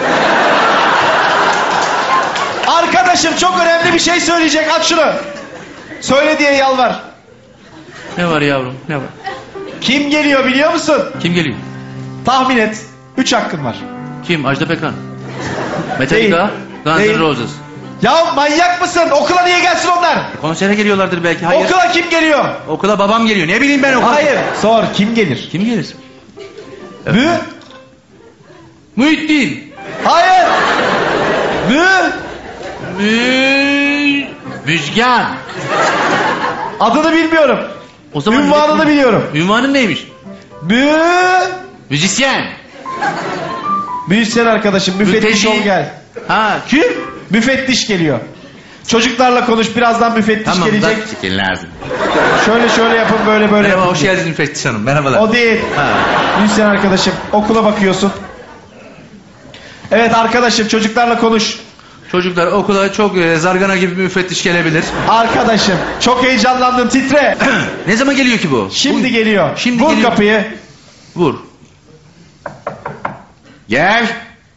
Arkadaşım çok önemli bir şey söyleyecek. Aç şunu. Söyle diye yalvar. Ne var yavrum? Ne var? Kim geliyor biliyor musun? Kim geliyor? Tahmin et. Üç hakkın var. Kim? Ajda Pekkan. Değil. Metallica. Guns Değil. N' Roses. Ya manyak mısın? Okula niye gelsin onlar? Konsere geliyorlardır belki. Hayır. Okula kim geliyor? Okula babam geliyor. Ne bileyim ben okula. Hayır. Sor kim gelir? Kim gelir? Mü? Muhittin. Hayır. Mü? Mü... Müjgan. Adını bilmiyorum. O zaman Ünvanını biliyorum. Ünvanın neymiş? Mü? Müzisyen. Müzisyen arkadaşım müfettiş Mülteci. ol gel. Ha kim? Müfettiş geliyor. Çocuklarla konuş birazdan müfettiş Tamam gelecek. bak çekin lazım. Şöyle şöyle yapın böyle böyle Merhaba yapın. hoş geldiniz müfettiş hanım. Merhabalar. O değil. Ha. Müzisyen arkadaşım okula bakıyorsun. Evet arkadaşım çocuklarla konuş. Çocuklar okula çok e, zargana gibi bir müfettiş gelebilir. Arkadaşım çok heyecanlandın titre. Ne zaman geliyor ki bu? Şimdi Bu- geliyor. Şimdi Vur geliyor. kapıyı. Vur. Gel.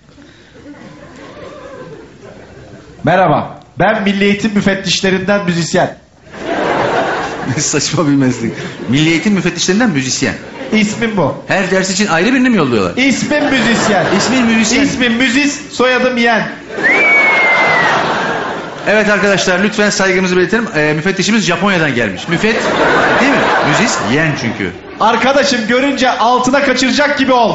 Merhaba. Ben Milli Eğitim Müfettişlerinden müzisyen. Ne saçma bir meslek. Milli Eğitim müfettişlerinden müzisyen. İsmim bu. Her ders için ayrı birini mi yolluyorlar? İsmim müzisyen. İsmin müzisyen. İsmim müzis, soyadım yen. Evet arkadaşlar lütfen saygımızı belirtelim. Ee, müfettişimiz Japonya'dan gelmiş. Müfet değil mi? Müzis yen çünkü. Arkadaşım görünce altına kaçıracak gibi ol.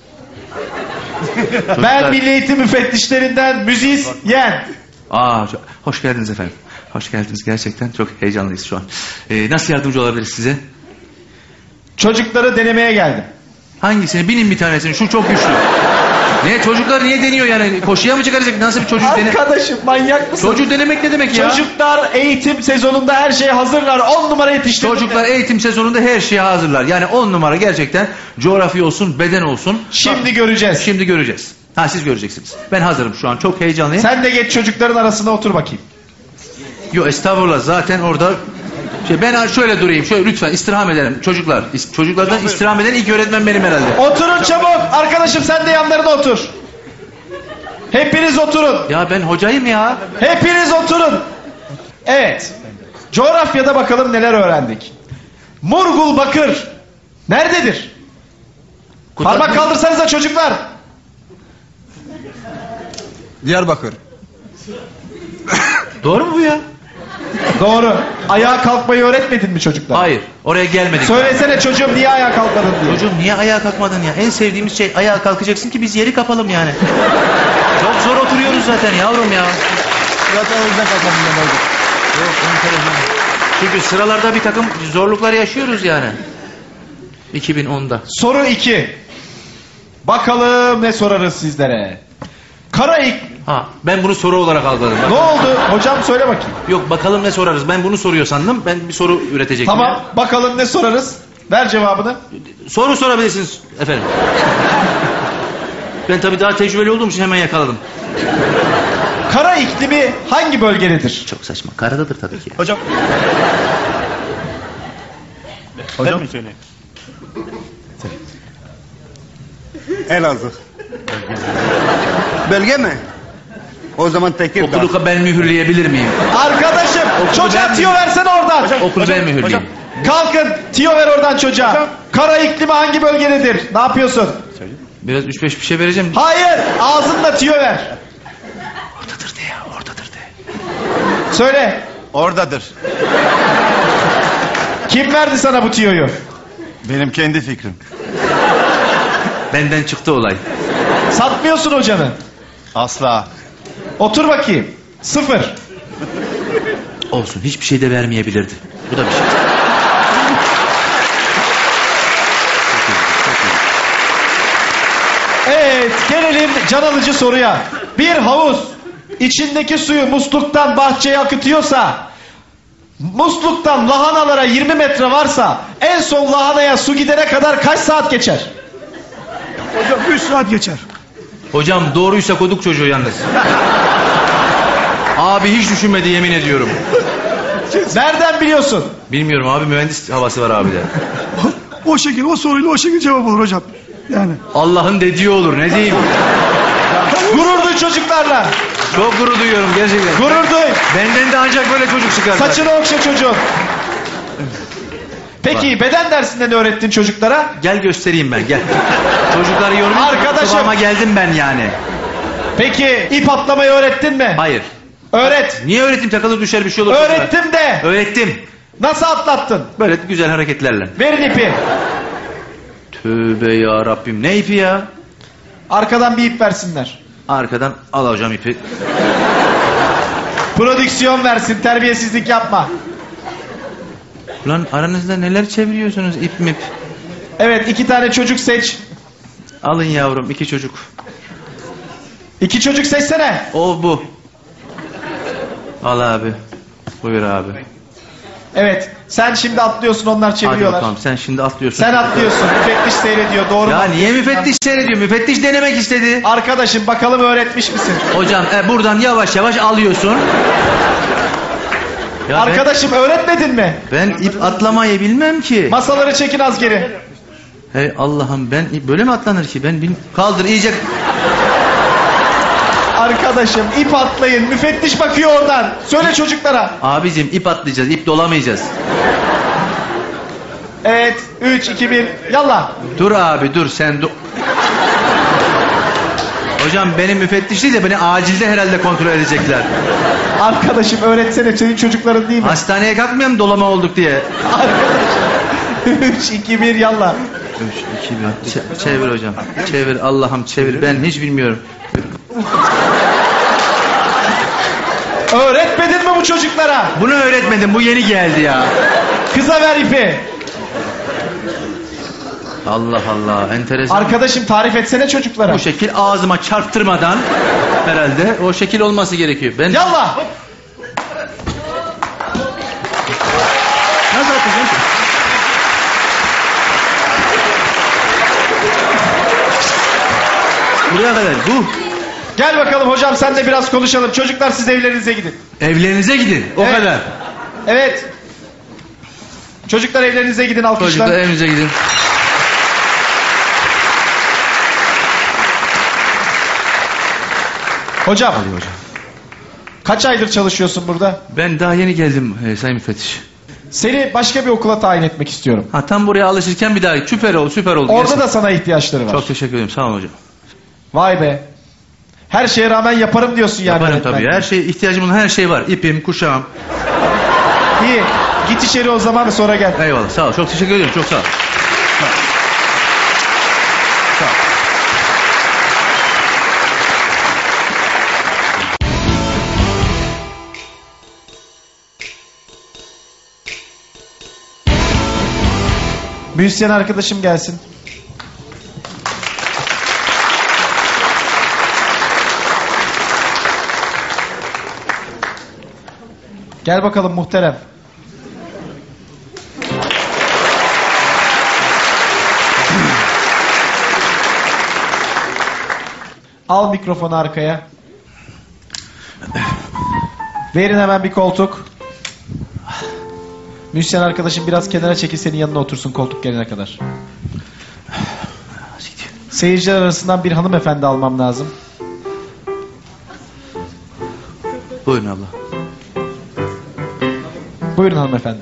Ben Milli Eğitim Müfettişlerinden müzis yen. Aa, çok- hoş geldiniz efendim. Hoş geldiniz gerçekten çok heyecanlıyız şu an. Ee, nasıl yardımcı olabiliriz size? Çocukları denemeye geldim. Hangisini? Binin bir tanesini. Şu çok güçlü. Ne çocuklar niye deniyor yani? Koşuya mı çıkaracak? Nasıl bir çocuk dene? Arkadaşım manyak mısın? Çocuğu denemek ne demek ya? Çocuklar eğitim sezonunda her şeye hazırlar. On numara yetiştirdim. Çocuklar eğitim sezonunda her şeye hazırlar. Yani on numara gerçekten coğrafya olsun, beden olsun. Şimdi göreceğiz. Şimdi göreceğiz. Ha siz göreceksiniz. Ben hazırım şu an. Çok heyecanlıyım. Sen de geç çocukların arasında otur bakayım. Yok estağfurullah zaten orada şey, ben şöyle durayım. Şöyle lütfen istirham ederim. Çocuklar. is- Çocuklardan istirham eden ilk öğretmen benim herhalde. Oturun çabuk. Arkadaşım sen de yanlarına otur. Hepiniz oturun. Ya ben hocayım ya. Hepiniz oturun. Evet. Coğrafyada bakalım neler öğrendik. Murgul Bakır nerededir? Parmak kaldırsanıza çocuklar. Diyarbakır. Doğru mu bu ya? Doğru. Ayağa kalkmayı öğretmedin mi çocuklar? Hayır. Oraya gelmedik. Söylesene çocuğum niye ayağa kalkmadın diye. Çocuğum niye ayağa kalkmadın ya? En sevdiğimiz şey ayağa kalkacaksın ki biz yeri kapalım yani. Çok zor oturuyoruz zaten yavrum ya. Zaten o yüzden kalkmadım ben orada. Yok, enteresan. Çünkü sıralarda bir takım zorluklar yaşıyoruz yani. iki bin onda. Soru iki. Bakalım ne sorarız sizlere. Kara ik... Ha, ben bunu soru olarak algıladım. Bak. Ne oldu? Hocam söyle bakayım. Yok bakalım ne sorarız. Ben bunu soruyor sandım. Ben bir soru üretecektim. Tamam. Bakalım ne sorarız. Ver cevabını. ya. Soru sorabilirsiniz efendim. Ben tabii daha tecrübeli olduğum için hemen yakaladım. Kara iklimi hangi bölgededir? Çok saçma. Karadadır tabii ki. Hocam. Hocam mı söyleyeyim? Elazığ. Bölge mi? O zaman Tekirdağ. Okulu ben mühürleyebilir miyim? Arkadaşım çocuğa ben- tiyo versene oradan. Okulu ben mühürleyeyim. Kalkın tiyo ver oradan çocuğa. Kara iklimi hangi bölgededir? Ne yapıyorsun? Biraz üç beş bir şey vereceğim. Hayır ağzınla tiyo ver. Oradadır de ya oradadır de. Söyle. Oradadır. Kim verdi sana bu tiyoyu? Benim kendi fikrim. Benden çıktı olay. Satmıyorsun hocanı. Asla. Otur bakayım. Sıfır. Olsun hiçbir şey de vermeyebilirdi. Bu da bir şey. Evet gelelim can alıcı soruya. Bir havuz içindeki suyu musluktan bahçeye akıtıyorsa, musluktan lahanalara yirmi metre varsa en son lahanaya su gidene kadar kaç saat geçer? Hocam üç saat geçer. Hocam doğruysa koduk çocuğu yalnız. Abi hiç düşünmedi yemin ediyorum. Nereden biliyorsun? Bilmiyorum abi, mühendis havası var abide. O şekil, o soruyla o şekil cevap olur hocam. Yani. Allah'ın dediği olur, ne diyeyim. Gurur duy çocuklarla. Çok gurur duyuyorum gerçekten. Gurur duy. Benden de ancak böyle çocuk çıkar. Saçını okşa çocuğun. Peki beden dersinde ne öğrettin çocuklara? Gel göstereyim ben, gel. Çocukları yormayayım. Arkadaşım. Kıvama geldim ben yani. Peki ip atlamayı öğrettin mi? Hayır. Öğret. Niye öğrettim, takılır düşer bir şey olur. Öğrettim de. Öğrettim. Nasıl atlattın? Böyle güzel hareketlerle. Verin ipi. Tövbe ya Rabbim, ne ipi ya? Arkadan bir ip versinler. Arkadan al hocam ipi. Prodüksiyon versin, terbiyesizlik yapma. Ulan aranızda neler çeviriyorsunuz, ip mip? Evet, iki tane çocuk seç. Alın yavrum, iki çocuk. İki çocuk seçsene. O bu. Al abi. Buyur abi. Evet, sen şimdi atlıyorsun, onlar Hadi çeviriyorlar. bakalım, sen şimdi atlıyorsun. Sen atlıyorsun, müfettiş seyrediyor, doğru mu? Ya niye müfettiş seyrediyor? Müfettiş denemek istedi. Arkadaşım bakalım öğretmiş misin? Hocam e, buradan yavaş yavaş alıyorsun. Ya Arkadaşım öğretmedin mi? Ben, ben ip atlamayı bilmem ki. Masaları çekin az geri. Hey Allah'ım, ben ip böyle mi atlanır ki? Ben bil... Kaldır iyice. Arkadaşım ip atlayın, müfettiş bakıyor oradan. Söyle çocuklara. Abicim ip atlayacağız, ip dolamayacağız. Evet, üç, iki, bir, yallah. Dur abi dur sen dur. Hocam benim müfettiş değil de beni acilde herhalde kontrol edecekler. Arkadaşım öğretsene, senin çocukların değil mi? Hastaneye kalkmayalım dolama olduk diye. Arkadaşım. üç, iki, bir, yallah. üç, iki, bir. Ç- çevir hocam. Çevir Allah'ım çevir. Ben hiç bilmiyorum. Öğretmedin mi bu çocuklara? Bunu öğretmedim. Bu yeni geldi ya. Kıza ver ipi. Allah Allah. Enteresan. Arkadaşım tarif etsene çocuklara. Bu şekil ağzıma çarptırmadan herhalde o şekil olması gerekiyor. Ben Yallah. nasıl atacağım ki? Buraya kadar bu. Gel bakalım hocam, sen de biraz konuşalım. Çocuklar siz evlerinize gidin. Evlerinize gidin. O Evet. kadar. Evet. Çocuklar evlerinize gidin, alkışlar. Çocuklar evinize gidin. Hocam, Hadi hocam. kaç aydır çalışıyorsun burada? Ben daha yeni geldim e, Sayın Müfettiş. Seni başka bir okula tayin etmek istiyorum. Ha tam buraya alışırken bir daha süper oldu süper oldu. Orada Gerçekten. da sana ihtiyaçları var. Çok teşekkür ederim sağ olun hocam. Vay be. Her şeye rağmen yaparım diyorsun yani. Yaparım öğretmen. tabii. Her şey ihtiyacım olan her şey var. İpim, kuşağım. İyi. Git içeri o zaman, sonra gel. Eyvallah sağ ol. Çok teşekkür ederim. Çok sağ ol. Sağ ol. Sağ ol. Müzisyen arkadaşım gelsin. Gel bakalım muhterem. Al mikrofonu arkaya. Verin hemen bir koltuk. Müzisyen arkadaşım biraz kenara çekil, senin yanına otursun koltuk gelene kadar. Seyirciler arasından bir hanımefendi almam lazım. Buyurun abla. Buyurun hanımefendi.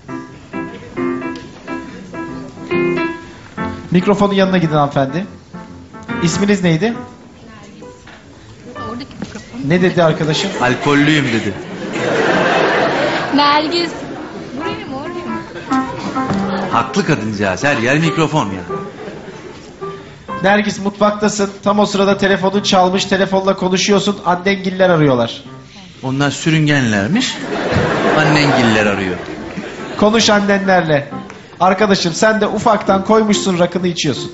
Mikrofonun yanına gidin hanımefendi. İsminiz neydi? Oradaki mikrofon. Ne dedi arkadaşım? Alkollüyüm dedi. Nergis. Buraya mı oraya mı? Haklı kadıncağız. Her yer mikrofon ya. Nergis mutfaktasın. Tam o sırada telefonun çalmış. Telefonla konuşuyorsun. Annengiller arıyorlar. Onlar sürüngenlermiş. Annengiller arıyor. Konuş annenlerle. Arkadaşım sen de ufaktan koymuşsun, rakını içiyorsun.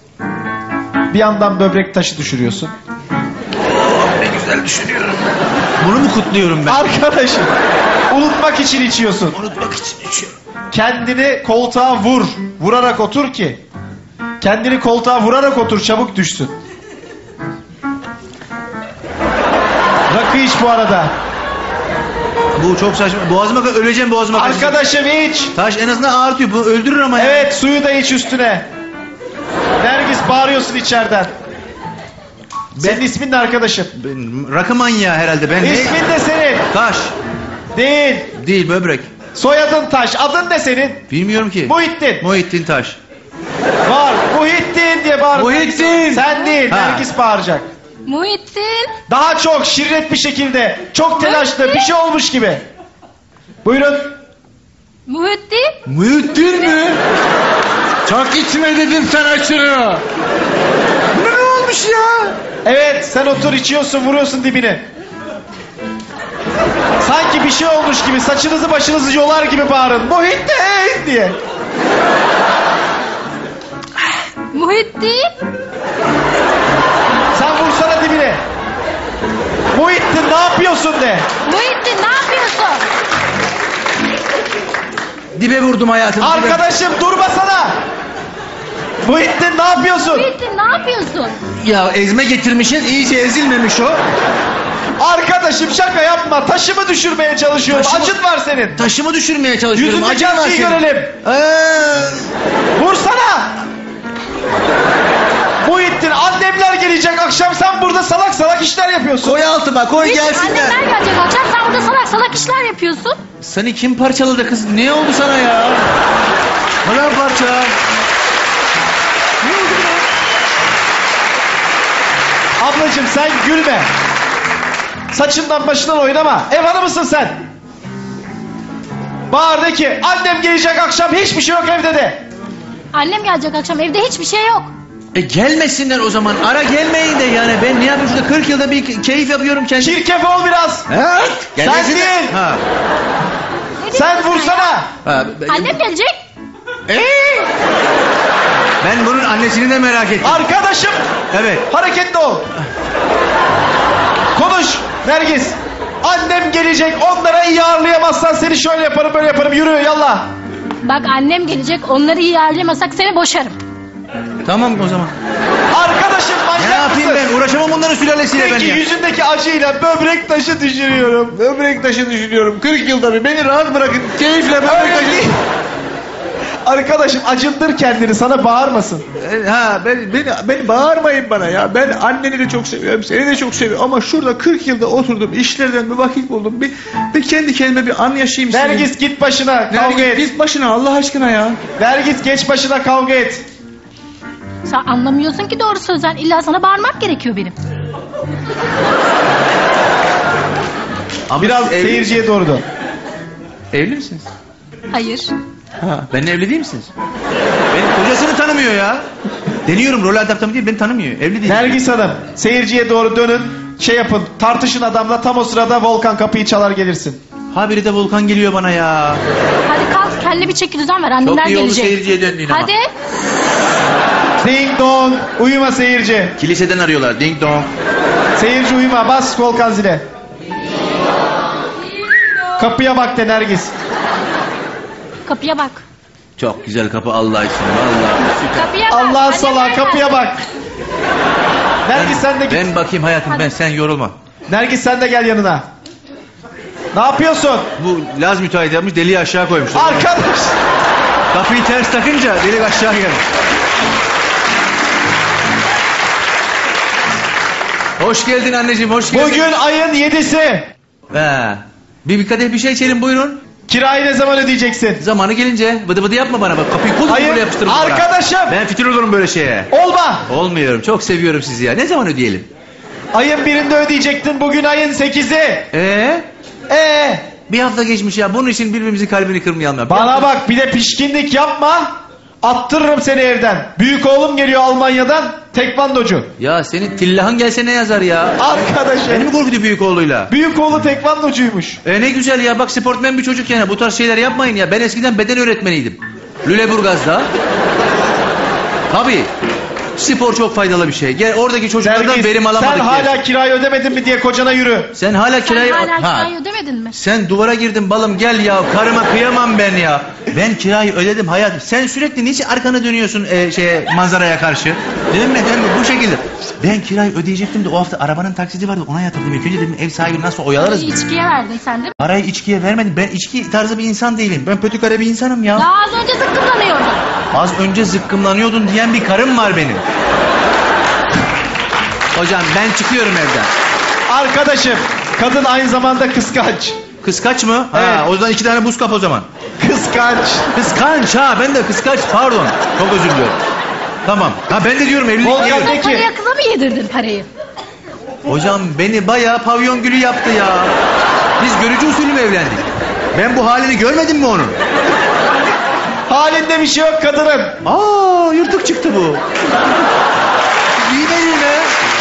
Bir yandan böbrek taşı düşürüyorsun. Ne güzel düşünüyorum. Bunu mu kutluyorum ben? Arkadaşım unutmak için içiyorsun. Unutmak için içiyorum. Kendini koltuğa vur. Vurarak otur ki. Kendini koltuğa vurarak otur, çabuk düşsün. Rakı iç bu arada. Bu çok saçma. Boğazıma kadar öleceğim boğazıma kadar. Arkadaşım iç. Taş en azından ağrıtıyor. Bu öldürür ama ya. Evet, suyu da iç üstüne. Nergis, bağırıyorsun içeriden. Senin ismin ne arkadaşım? Ben, rakı manyağı herhalde ben. İsmin de senin. Taş. Değil. Değil böbrek. Soyadın Taş. Adın ne senin? Bilmiyorum ki. Muhittin. Muhittin Taş. Var. Muhittin diye bağır. Muhittin. Sen değil. Ha. Nergis bağıracak. Muhittin. Daha çok şirret bir şekilde. Çok telaşlı. Muhittin. Bir şey olmuş gibi. Buyurun. Muhittin. Muhittin mi? Çok içme dedim sana şunu. Bu ne olmuş ya? Evet, sen otur içiyorsun, vuruyorsun dibine. Sanki bir şey olmuş gibi saçınızı başınızı yolar gibi bağırın. Muhittin diye. Muhittin. Sen vursana dibine. Muhittin ne yapıyorsun de. Muhittin ne yapıyorsun? Dibe vurdum hayatım. dibe. Arkadaşım durmasana. Muhittin ne yapıyorsun? Muhittin ne yapıyorsun? Ya ezme getirmişsin iyice ezilmemiş o. Arkadaşım şaka yapma. Taşımı düşürmeye çalışıyorum. Taşımı- Acın var senin. Taşımı düşürmeye çalışıyorum. Yüzündeki Acın var acıyı senin. görelim. Ee, Vursana. Muhittin annemler gelecek akşam, sen burada salak salak işler yapıyorsun. koy altıma koy Muhittin gelsinler. annemler gelecek akşam sen burada salak salak işler yapıyorsun. Seni kim parçaladı kız? Ne oldu sana ya? Bana parça. Ablacığım sen gülme. Saçından başından oynama. Ev hanımısın sen. Bağır de ki annem gelecek akşam, hiçbir şey yok evde de. Annem gelecek akşam evde hiçbir şey yok. E gelmesinler o zaman. Ara gelmeyin de yani. Ben ne yapayım şurada kırk yılda bir keyif yapıyorum kendim. Çirkef ol biraz. Ha? Sen değil. Ha. Ne Sen diyorsun vursana. Ha, ben, Annem gelecek. Ee? Ben bunun annesini de merak ettim. Arkadaşım Evet. hareketli ol. Konuş Nergis. Annem gelecek, onlara iyi ağırlayamazsan seni şöyle yaparım böyle yaparım, yürü yallah. Bak annem gelecek onları iyi ayarlayamasak seni boşarım. Tamam o zaman. Arkadaşım Ne manyak yapayım mısın? ben? Uğraşamam bunların sülalesiyle ben Peki ya. yüzündeki acıyla böbrek taşı düşürüyorum. Böbrek taşı düşünüyorum. kırk yılda bir. Beni rahat bırakın. Keyifle böbrek Öyle taşı. değil. Arkadaşım acındır kendini, sana bağırmasın. E, Ha ben, beni, beni bağırmayın bana ya. Ben anneni de çok seviyorum. Seni de çok seviyorum. Ama şurada kırk yılda oturdum. İşlerden bir vakit buldum. Bir, bir kendi kendime bir an yaşayayım. istedim. Nergis git başına, kavga Nergis et. git başına Allah aşkına ya. Nergis geç başına, kavga et. Sen anlamıyorsun ki doğru sözler. İlla sana bağırmak gerekiyor benim. Ama Biraz siz evli seyirciye doğru dön. misiniz? Evli misiniz? Hayır. Ha, benimle evli değil misiniz? Benim kocasını tanımıyor ya. Deniyorum rol adaptamı değil, beni tanımıyor. Evli değil. Nergis Hanım, seyirciye doğru dönün. Şey yapın, tartışın adamla, tam o sırada Volkan kapıyı çalar gelirsin. Ha biri de Volkan geliyor bana ya. Hadi kalk kendine bir çeki düzen ver. Annemler Çok iyi oldu gelecek. seyirciye döndüğün ama. Hadi. Ding dong, uyuma seyirci. Kiliseden arıyorlar ding dong. Seyirci uyuma, bas Volkan zile. Kapıya bak de Nergis. Kapıya bak. Çok güzel kapı Allah için vallahi süper. Kapıya bak. Allah'ın Annemler salağı, kapıya gelecek. bak. Nergis sen de git. Ben bakayım hayatım ben sen yorulma. Nergis sen de gel yanına. Ne yapıyorsun? Bu Laz müteahhit yapmış deliği aşağı koymuş. Arkadaş. Kapıyı ters takınca delik aşağı gelmiş. Hoş geldin anneciğim hoş geldin. Bugün ayın yedisi. He. Bir, bir kadeh bir şey içelim buyurun. Kirayı ne zaman ödeyeceksin? Zamanı gelince vıdı vıdı yapma bana bak kapıyı kul Hayır, böyle yapıştırma bana. arkadaşım. Ben fitil olurum böyle şeye. Olma. Olmuyorum çok seviyorum sizi ya. Ne zaman ödeyelim? Ayın birinde ödeyecektin, bugün ayın sekizi. Ee? Ee, Bir hafta geçmiş ya bunun için birbirimizin kalbini kırmayalım ya. Bir bana hafta- bak, bir de pişkinlik yapma. Attırırım seni evden. Büyük oğlum geliyor Almanya'dan, tekvandocu. Ya senin tillahın gelse ne yazar ya? Beni mi Arkadaşım. korkutuyor büyük oğluyla? Büyük oğlu tekvandocuymuş. E ne güzel ya bak sportmen bir çocuk yani bu tarz şeyler yapmayın ya. Ben eskiden beden öğretmeniydim. Lüleburgaz'da. Tabii. Spor çok faydalı bir şey. Gel oradaki çocuklardan Nergis, verim alamadık. sen hala diye. kirayı ödemedin mi diye kocana yürü. Sen hala Sen kirayı... hala Ha, kirayı ödemedin mi? sen duvara girdin balım gel ya. Karıma kıyamam ben ya. Ben kirayı ödedim hayatım. Sen sürekli niçin arkanı dönüyorsun e, şeye manzaraya karşı? Dedim mi dedim mi bu şekilde. Ben kirayı ödeyecektim de o hafta arabanın taksidi vardı ona yatırdım. İlk önce dedim ev sahibi nasıl oyalarız? Parayı içkiye verdin sen değil mi? Parayı içkiye vermedim. Ben içki tarzı bir insan değilim. Ben pötükare bir insanım ya. Daha az önce zıkkımlanıyordun. Az önce zıkkımlanıyordun diyen bir karım var benim. Hocam ben çıkıyorum evden. Arkadaşım, kadın aynı zamanda kıskanç. Kıskaç mı? Ha, Evet. o zaman iki tane buz kap o zaman. Kıskanç. Kıskanç ha ben de kıskaç pardon. Çok özür diliyorum. Tamam. Ha ben de diyorum evlilik Volkan diyorum. ne Sen ki? paraya kıza mı yedirdin parayı? Hocam beni bayağı pavyon gülü yaptı ya. Biz görücü usulü mü evlendik? Ben bu halini görmedim mi onun? Halinde bir şey yok kadının. Aa yırtık çıktı bu. İyi değil mi?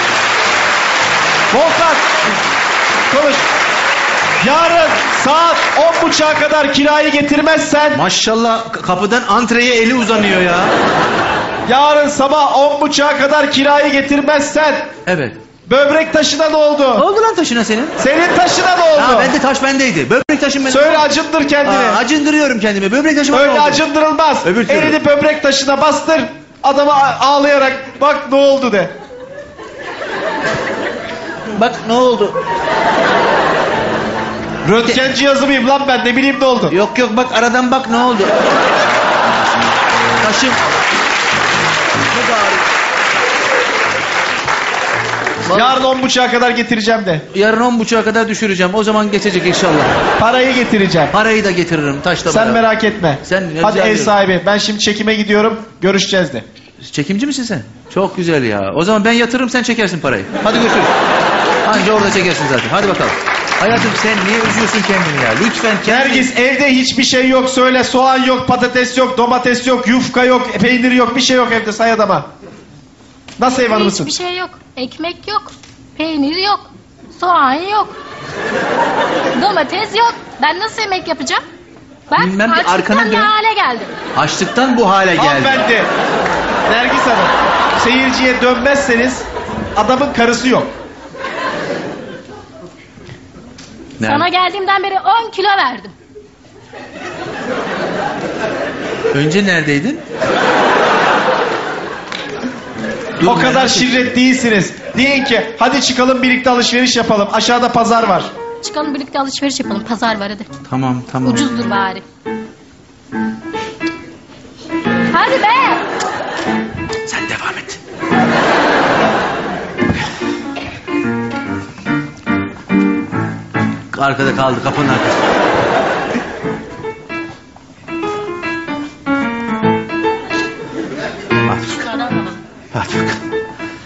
Volkan, konuş. Yarın saat on buçuğa kadar kirayı getirmezsen, Maşallah k- kapıdan antreye eli uzanıyor ya. yarın sabah on buçuğa kadar kirayı getirmezsen, Evet. böbrek taşına ne Ne oldu? oldu lan taşına senin? Senin taşına ne Ha oldu? bende taş bendeydi. Böbrek taşım bende. Söyle, acındır kendini. Aa, acındırıyorum kendimi. Böbrek taşıma ne Öyle oldu? acındırılmaz. Öbür türlü. Elini böbrek taşına bastır. Adama a- ağlayarak bak ne oldu de. Bak ne oldu? Röntgen cihazı mıyım lan ben, ne bileyim ne oldu. Yok yok bak aradan bak ne oldu? Taşım. Ne bağırıyor? Yarın on buçuğa kadar getireceğim de. Yarın on buçuğa kadar düşüreceğim. O zaman geçecek inşallah. Parayı getireceğim. Parayı da getiririm taşla Sen beraber. merak etme. Sen rica Hadi ev ediyorum. sahibi. Ben şimdi çekime gidiyorum. Görüşeceğiz de. Çekimci misin sen? Çok güzel ya. O zaman ben yatırırım sen çekersin parayı. Hadi görüşürüz. Anca orada çekersin zaten. Hadi bakalım. Hayatım sen niye üzüyorsun kendini ya? Lütfen kendini... Nergis, evde hiçbir şey yok. Söyle, soğan yok, patates yok, domates yok, yufka yok, peynir yok. Bir şey yok evde, say adama. Nasıl ev hanımısın? Hiçbir şey yok. Ekmek yok. Peynir yok. Soğan yok. Domates yok. Ben nasıl yemek yapacağım? Ben Bilmem, bir arkana açlıktan ne dön. hale geldim. Açlıktan bu hale geldi. Hanımefendi. Nergis Hanım. Seyirciye dönmezseniz adamın karısı yok. Nerede? Sana geldiğimden beri on kilo verdim. Önce neredeydin? O kadar nerede? şirret değilsiniz. Deyin ki hadi çıkalım birlikte alışveriş yapalım. Aşağıda pazar var. Çıkalım birlikte alışveriş yapalım. Pazar var hadi. Tamam tamam. Ucuzdur bari. Hadi be. Sen devam et. Arkada kaldı kapının arkasında. Hadi. Hadi bakalım.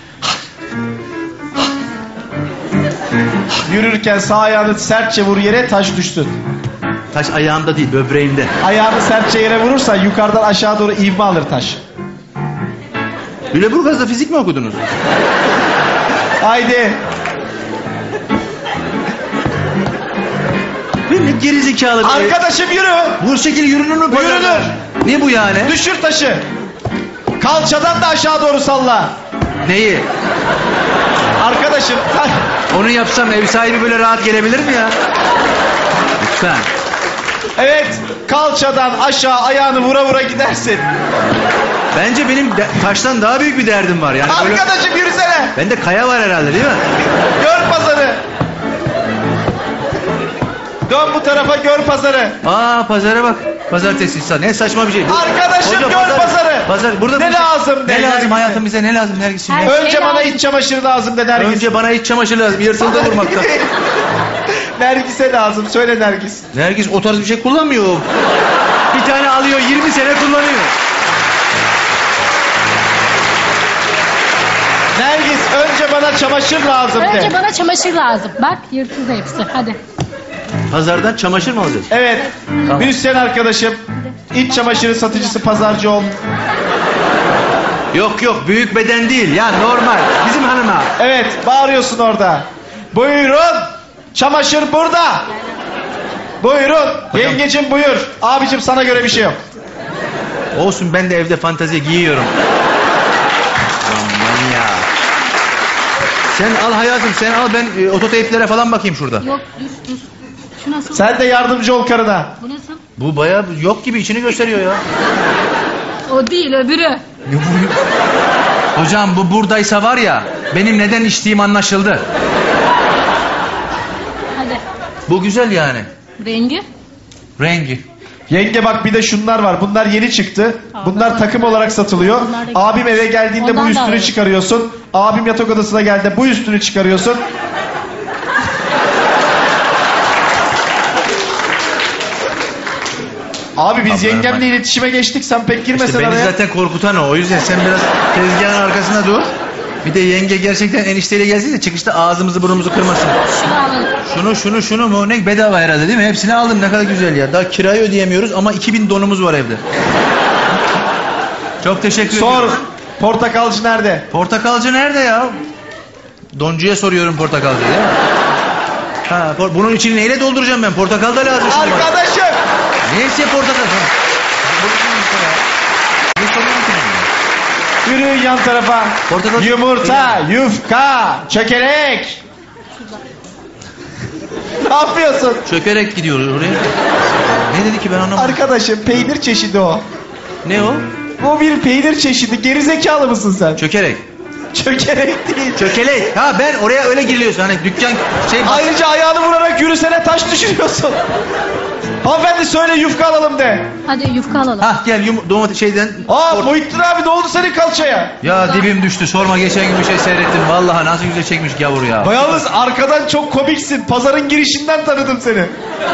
Yürürken sağ ayağını sertçe vur yere, taş düşsün. Taş ayağımda değil böbreğimde. Ayağını sertçe yere vurursan yukarıdan aşağı doğru ivme alır taş. Lüleburgaz'da fizik mi okudunuz? Haydi. Ne gerizekalı bir... Arkadaşım yürü. Bu şekil yürünür mü? pazarda? Yürünür. Ne bu yani? Düşür taşı. Kalçadan da aşağı doğru salla. Neyi? Arkadaşım. Onu yapsam ev sahibi böyle rahat gelebilir mi ya? Lütfen. Evet. Kalçadan aşağı ayağını vura vura gidersin. Bence benim de- taştan daha büyük bir derdim var. Yani böyle... Arkadaşım yürüsene. Bende kaya var herhalde değil mi? Gör pazarı. Dön bu tarafa, gör pazarı. Aa pazara bak. Pazartesi insan. Ne saçma bir şey. Bu- Arkadaşım Hoca, gör pazarı. Pazar. Burada Ne bir şey- lazım Ne de, lazım Nergis? hayatım bize? Ne lazım Nergis şimdi? Her şey Önce bana lazım. iç çamaşırı lazım de Nergis. Önce bana iç çamaşır lazım. Yırtıldı vurmakta. Nergis'e lazım. Söyle Nergis. Nergis o tarz bir şey kullanmıyor. Bir tane alıyor yirmi sene kullanıyor. Nergis önce bana çamaşır lazım de. Önce bana çamaşır lazım. Bak yırtıldı hepsi. Hadi. Pazardan çamaşır mı alacağız? Evet. Tamam. Müzisyen arkadaşım. İç çamaşırı satıcısı pazarcı ol. Yok yok büyük beden değil ya normal. Bizim hanıma. Evet, bağırıyorsun orada. Buyurun. Çamaşır burada. Buyurun. Yengecim buyur. Abicim sana göre bir şey yok. Olsun ben de evde fantazi giyiyorum. Aman Sen al hayatım, sen al, ben e, ototeyplere falan bakayım şurada. Yok dur dur. Şu nasıl? Sen de yardımcı ol karına. Bu nasıl? Bu bayağı yok gibi, içini gösteriyor ya. O değil öbürü. Ya bu- Hocam bu buradaysa var ya, benim neden içtiğim anlaşıldı. Hadi. Bu güzel yani. Rengi? Rengi. Yenge bak bir de şunlar var. Bunlar yeni çıktı. Bunlar takım olarak satılıyor. Bunlar da- Abim eve geldiğinde Ondan bu da üstünü alalım. çıkarıyorsun. Abim yatak odasına geldiğinde bu üstünü çıkarıyorsun. Abi biz Abla, yengemle bak. iletişime geçtik. Sen pek girmesen İşte beni araya. zaten korkutan o. O yüzden sen biraz tezgahın arkasında dur. Bir de yenge gerçekten enişteyle gelsin de çıkışta ağzımızı burnumuzu kırmasın. Şunu alalım. Şunu şunu şunu mu? Ne bedava herhalde değil mi? Hepsini aldım, ne kadar güzel ya. Daha kirayı ödeyemiyoruz ama iki bin donumuz var evde. Çok teşekkür Sor. ediyorum. Portakalcı nerede? Portakalcı nerede ya? Doncuya soruyorum portakalcı değil mi? Ha, por- bunun içini neyle dolduracağım ben? Portakal da lazım şimdi bana. Arkadaşım. Neyse portakal. Ha. Ne soruyorsun ki bana? Yürüyün yan tarafa. Portakal- Yumurta, yufka, çökelek. Ne yapıyorsun? Çökerek gidiyoruz oraya. Ne dedi ki ben anlamadım. Arkadaşım peynir çeşidi o. Ne o? Bu bir peynir çeşidi. Gerizekalı mısın sen? Çökerek. Çökelek değil. Çökelek. Ha ben oraya öyle giriyorsun hani dükkan şey. Ayrıca ayağını vurarak yürüsene taş düşürüyorsun. Hanımefendi söyle yufka alalım de. Hadi yufka alalım. Ha gel yum domates şeyden. Aa Or- Muhittin abi ne oldu senin kalçaya? Ya dibim düştü, sorma, geçen gün bir şey seyrettim. Vallahi nasıl güzel çekmiş gavur ya. Yalnız arkadan çok komiksin. Pazarın girişinden tanıdım seni.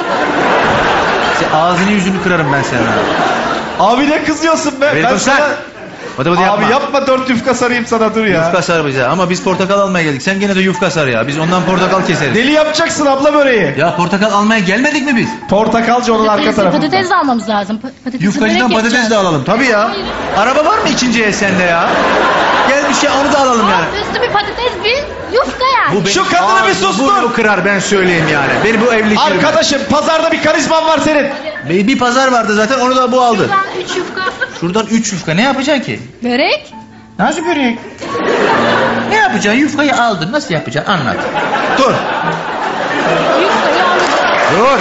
Sen ağzını yüzünü kırarım ben sana. Abi ne kızıyorsun be? Beni ben göster. sana... Bıdı bıdı Abi yapma. yapma dört yufka sarayım sana dur ya. Yufka sar bize ama biz portakal almaya geldik. Sen gene de yufka sar ya. Biz ondan portakal keseriz. Deli yapacaksın abla böreği. Ya portakal almaya gelmedik mi biz? Portakalcı onun arka Patates, tarafında. patates de almamız lazım. Pa- Patatesi Yufkacıdan börek patates yapacağız. de alalım. Tabii ya. Araba var mı ikinciye sende ya? Gel bir şey onu da alalım yani. Aa, üstü bir patates bir yufka yani. Bu benim Şu kadını bir ağzımı sustur. burnumu kırar ben söyleyeyim yani. Beni bu evlilik... Arkadaşım pazarda bir karizman var senin. Bir, bir pazar vardı zaten, onu da bu aldı. Şuradan üç yufka. Şuradan üç yufka ne yapacaksın ki? Börek. Nasıl börek? Ne yapacaksın? Yufkayı aldın. Nasıl yapacaksın? Anlat. Dur. Yufkayı alacağız. Dur.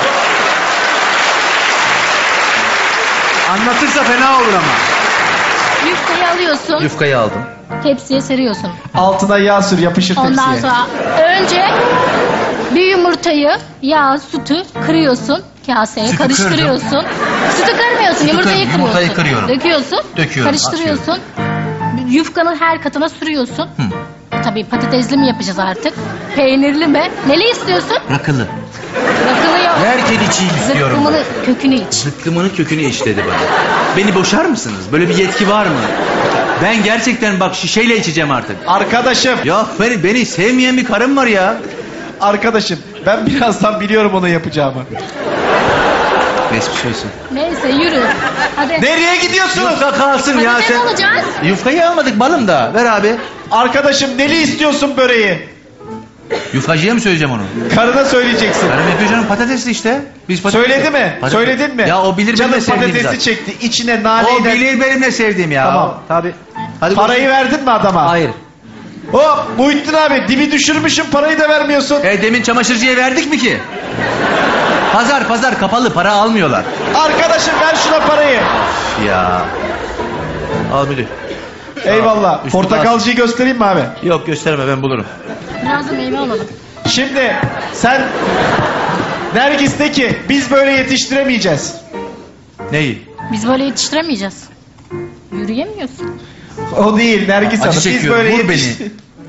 Anlatırsa fena olur ama. Yufkayı alıyorsun. Yufkayı aldım. Tepsiye seriyorsun. Altına yağ sür yapışır tepsiye. Ondan sonra önce bir yumurtayı, yağ, sütü kırıyorsun. Kaseye Sütü karıştırıyorsun. Sütü kırmıyorsun, yumurtayı kır- kırıyorsun. yumurtayı kırıyorum. Döküyorsun. Döküyorum, Karıştırıyorsun. Yufkanın her katına sürüyorsun. Hı. Tabii patatesli mi yapacağız artık? Peynirli mi? Neli istiyorsun? Rakılı. Rakılı yok. Yerken içeyim istiyorum. Zıkkımını kökünü iç. Zıkkımının kökünü iç dedi bana. Beni boşar mısınız? Böyle bir yetki var mı? Ben gerçekten bak şişeyle içeceğim artık. Arkadaşım, Ya beni, beni sevmeyen bir karım var ya. arkadaşım ben birazdan biliyorum onu yapacağımı. Geçmiş olsun. Neyse yürü. Hadi. Nereye gidiyorsunuz? Yufka kalsın ya Patates sen. alacağız. Yufkayı almadık balım da. Ver abi. Arkadaşım neli istiyorsun böreği? Yufkacıya mı söyleyeceğim onu? Karına söyleyeceksin. Karım yapıyor canım, patatesli işte. Biz patates... Söyledi mi? Patates- Söyledin mi? Ya o bilir Canım benim ne sevdiğimi patatesi zaten. çekti. İçine naneyi O de... bilir benim ne sevdiğim ya. Tamam. Tabii. Hadi Parayı konuş. verdin mi adama? Hayır. Hop Muhittin abi dibi düşürmüşüm parayı da vermiyorsun. E demin çamaşırcıya verdik mi ki? Pazar pazar kapalı, para almıyorlar. Arkadaşım ver şuna parayı. Ya. Al müdür. Eyvallah. Üstü Portakalcıyı göstereyim mi abi? Yok gösterme, ben bulurum. Biraz da meyve alalım. Şimdi sen Nergis de ki biz böyle yetiştiremeyeceğiz. Neyi? Biz böyle yetiştiremeyeceğiz. Yürüyemiyorsun. O değil Nergis Acı Hanım. Biz çekiyorum, böyle vur yetiş-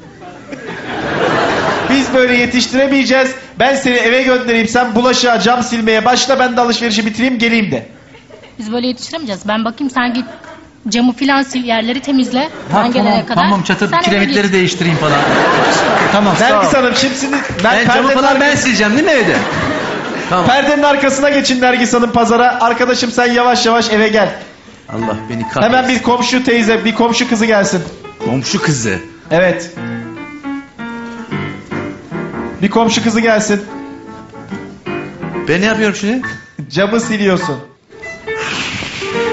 Biz böyle yetiştiremeyeceğiz. Ben seni eve göndereyim. Sen bulaşığa cam silmeye başla. Ben de alışverişi bitireyim geleyim de. Biz böyle yetiştiremeyeceğiz. Ben bakayım sen git camı filan sil, yerleri temizle. ben gelene tamam, kadar. tamam çatır Sen eve kiremitleri git. değiştireyim falan. Tamam sağ ol. Nergis Hanım şimdi sizi- ben, Ben camı perdenin, falan ben arka- sileceğim değil mi evde? Tamam. perdenin arkasına geçin Nergis Hanım pazara. Arkadaşım sen yavaş yavaş eve gel. Allah beni kahretsin. Hemen bir komşu teyze, bir komşu kızı gelsin. Komşu kızı. Evet. Bir komşu kızı gelsin. Ben ne yapıyorum şimdi? Camı siliyorsun.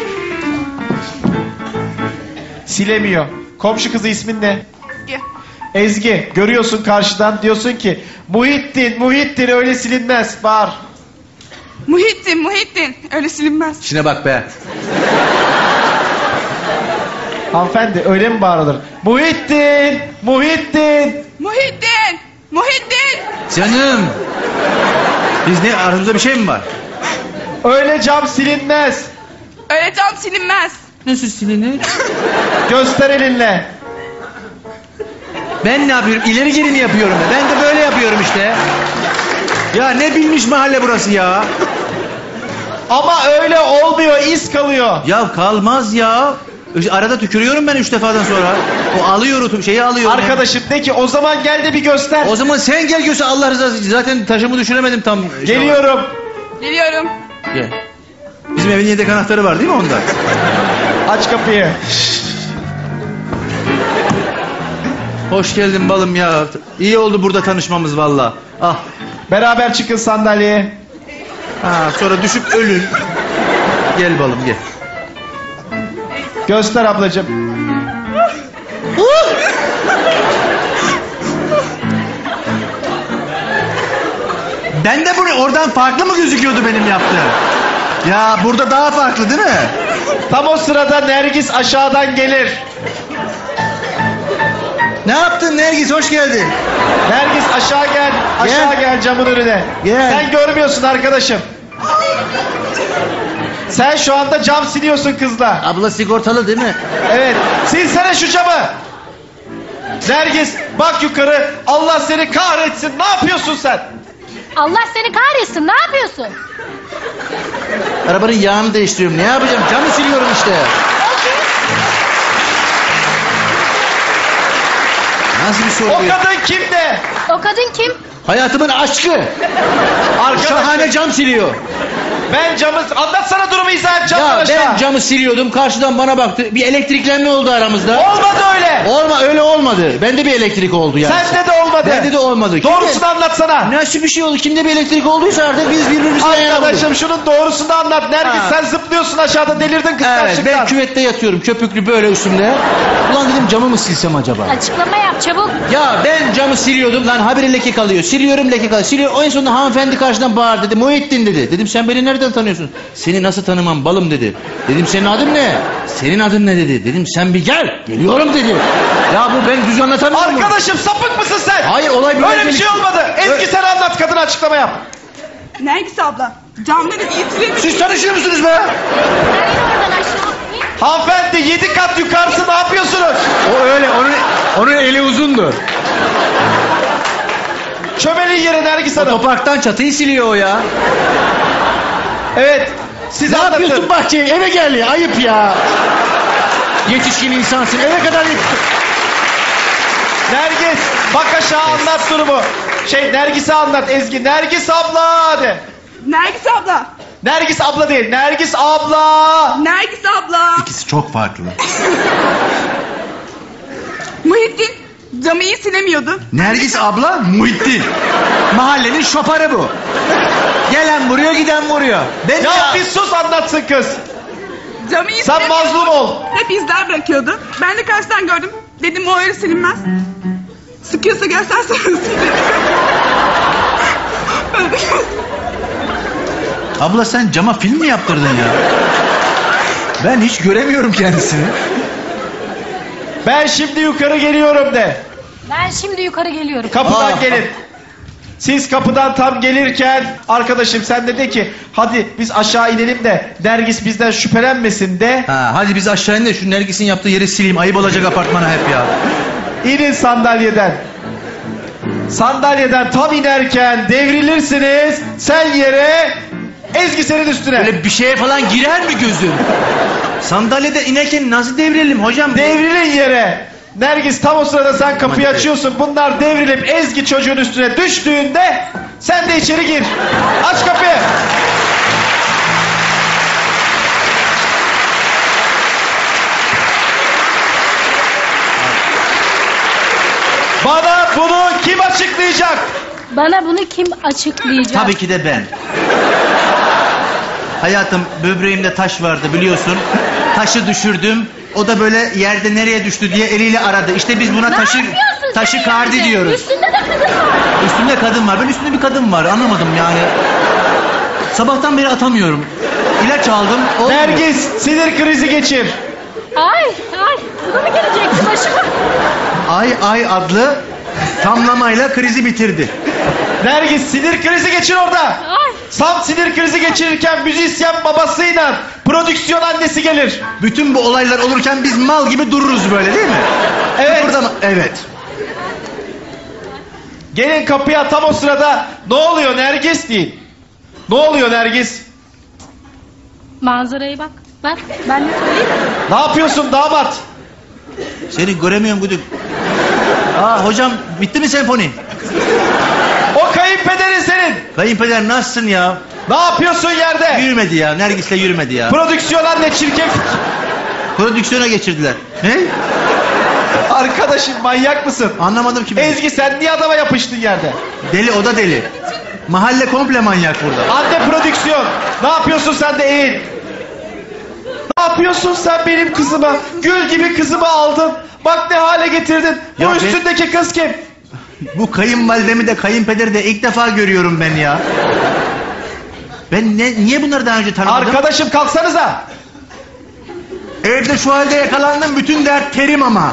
Silemiyor. Komşu kızı ismin ne? Ezgi görüyorsun karşıdan, diyorsun ki Muhittin, Muhittin öyle silinmez. Bağır. Muhittin, Muhittin. Öyle silinmez. İşine bak be. Hanımefendi öyle mi bağırılır? Muhittin, Muhittin. Muhittin, Muhittin. Canım. Biz ne, aramızda bir şey mi var? Öyle cam silinmez. Öyle cam silinmez. Nasıl silinir? Göster elinle. Ben ne yapıyorum? İleri geri mi yapıyorum? Ben de böyle yapıyorum işte. Ya ne bilmiş mahalle burası ya. Ama öyle olmuyor, iz kalıyor. Ya kalmaz ya. Arada tükürüyorum ben üç defadan sonra. O alıyor, şeyi alıyor. Arkadaşım de ki o zaman gel de bir göster. O zaman sen gel göster, Allah rızası için. Zaten taşımı düşüremedim tam. Geliyorum. Geliyorum. Gel. Bizim evin yedek anahtarı var değil mi onda? Aç kapıyı. Hoş geldin balım ya. İyi oldu burada tanışmamız valla. Ah. Beraber çıkın sandalyeye. Ha, sonra düşüp ölün. Gel balım gel. Göster ablacığım. Ben de bunu oradan farklı mı gözüküyordu benim yaptığım? Ya burada daha farklı değil mi? Tam o sırada Nergis aşağıdan gelir. Ne yaptın Nergis, hoş geldin. Nergis aşağı gel. Aşağı Gel. gel camın önüne. Gel. Sen görmüyorsun arkadaşım. Sen şu anda cam siliyorsun kızla. Abla sigortalı değil mi? Evet. Silsene şu camı. Nergis bak yukarı. Allah seni kahretsin. Ne yapıyorsun sen? Allah seni kahretsin, ne yapıyorsun? Arabanın yağını değiştiriyorum. Ne yapacağım? Camı siliyorum işte. Nasıl bir soru O bu? kadın kimde? O kadın kim? Hayatımın aşkı. Şahane Arkadaşım cam siliyor. ben camı... Anlatsana durumu izah et camdan Ya aşağı. ben camı siliyordum. Karşıdan bana baktı. Bir elektriklenme oldu aramızda. Olmadı öyle. Olma öyle olmadı. Bende bir elektrik oldu yani. Sende de olmadı. Bende de olmadı. Doğrusunu Kimde- anlatsana. Nasıl bir şey oldu? Kimde bir elektrik olduysa artık biz birbirimize dayanamadık. Arkadaşım şunun doğrusunu anlat. Nergis Ha. sen zıplıyorsun aşağıda delirdin Evet, kıskançlıktan. ben küvette yatıyorum. Köpüklü böyle üstümde. Ulan dedim camı mı silsem acaba? Açıklama yap çabuk. Ya ben camı siliyordum. Lan habire leke kalıyor. Siliyorum leke kalıyor. Siliyorum. En sonunda hanımefendi karşıdan bağırdı dedi. Muhittin dedi. Dedim sen beni nereden tanıyorsun? Seni nasıl tanımam balım dedi. Dedim senin adın ne? Senin adın ne dedi. Dedim sen bir gel. Geliyorum dedi. Ya bu ben düz anlatamıyorum. Arkadaşım sapık mısın sen? Hayır olay böyle Öyle bir gelişti. şey olmadı. Ezgi Öyle- sen anlat kadına açıklama yap. Nergis abla. Camları iyi silemedim. Siz tanışıyor musunuz be? Hayır oradan aşağı. Hanımefendi yedi kat yukarısı ne yapıyorsunuz? O öyle. Onun, onun eli uzundur. Çömelin yere Nergis Hanım. Otoparktan çatıyı siliyor o ya. Evet. Siz Ne anlatın. yapıyorsun bahçeye? Eve gel. Ayıp ya. Yetişkin insansın. Eve kadar yet- Nergis bak aşağı anlat durumu. Şey Nergis'e anlat Ezgi. Nergis abla de. Nergis abla. Nergis abla değil. Nergis abla. Nergis abla. İkisi çok farklı. Muhittin camı iyi silemiyordu. Nergis abla Muhittin. Mahallenin şoparı bu. Gelen vuruyor giden vuruyor. Ben Ya ya, bir sus anlatsın kız. Camı iyi Sen silemiyordu. mazlum ol. Hep izler bırakıyordu. Ben de karşıdan gördüm. Dedim o öyle silinmez. Sıkıyorsa göstersene dedim. Böyle. Abla sen cama film mi yaptırdın ya? Ben hiç göremiyorum kendisini. Ben şimdi yukarı geliyorum de. Ben şimdi yukarı geliyorum. Kapıdan Aa. gelin. Siz kapıdan tam gelirken arkadaşım sen de de ki hadi biz aşağı inelim de Nergis bizden şüphelenmesin de. Ha, hadi biz aşağı in de şu Nergis'in yaptığı yeri sileyim. Ayıp olacak apartmana hep ya. İnin sandalyeden. Sandalyeden tam inerken devrilirsiniz. Sen yere, Ezgi senin üstüne. Böyle bir şeye falan girer mi gözüm? Sandalyede inerken nasıl devrilelim hocam? Devrilin yere. Nergis tam o sırada sen kapıyı Hadi. açıyorsun. Bunlar devrilip Ezgi çocuğun üstüne düştüğünde sen de içeri gir. Aç kapıyı. Bana bunu kim açıklayacak? Bana bunu kim açıklayacak? Tabii ki de ben. Hayatım böbreğimde taş vardı biliyorsun. Taşı düşürdüm. O da böyle yerde nereye düştü diye eliyle aradı. İşte biz buna Ne taşı... yapıyorsun Taşikardi diyoruz. Üstünde de kadın var. Üstünde kadın var. Ben üstünde bir kadın var. Anlamadım yani. Sabahtan beri atamıyorum. İlaç aldım. olmuyor. Nergis sinir krizi geçir. Ay ay. Bu mu gelecekti başıma? Ay Ay adlı tamlamayla krizi bitirdi. Nergis sinir krizi geçir orada. Ay. Sam sinir krizi geçirirken müzisyen babasıyla prodüksiyon annesi gelir. Bütün bu olaylar olurken biz mal gibi dururuz böyle değil mi? Evet. Burada mı? Evet. Gelin kapıya tam o sırada ne oluyor Nergis deyin. Ne oluyor Nergis? Manzaraya bak. Bak ben ne söyleyeyim? Ne yapıyorsun damat? Seni göremiyorum Güdük. Aa hocam bitti mi senfoni? O kayınpederin senin. Kayınpeder nasılsın ya? Ne yapıyorsun yerde? Yürümedi ya. Nergis'le yürümedi ya. Prodüksiyon anne çirkef. Prodüksiyona geçirdiler. Ne? Arkadaşım manyak mısın? Anlamadım ki. ben. Ezgi sen niye adama yapıştın yerde? Deli o da deli. Mahalle komple manyak burada. Anne prodüksiyon. Ne yapıyorsun sen de eğil. Ne yapıyorsun sen benim kızıma? Gül gibi kızımı aldın. Bak ne hale getirdin. Bu Ya ben- üstündeki kız kim? Bu kayınvalidemi de kayınpederi de ilk defa görüyorum ben ya. Ben ne, niye bunları daha önce tanımadım? Arkadaşım kalksanıza. Evde şu halde yakalandım, bütün dert terim ama.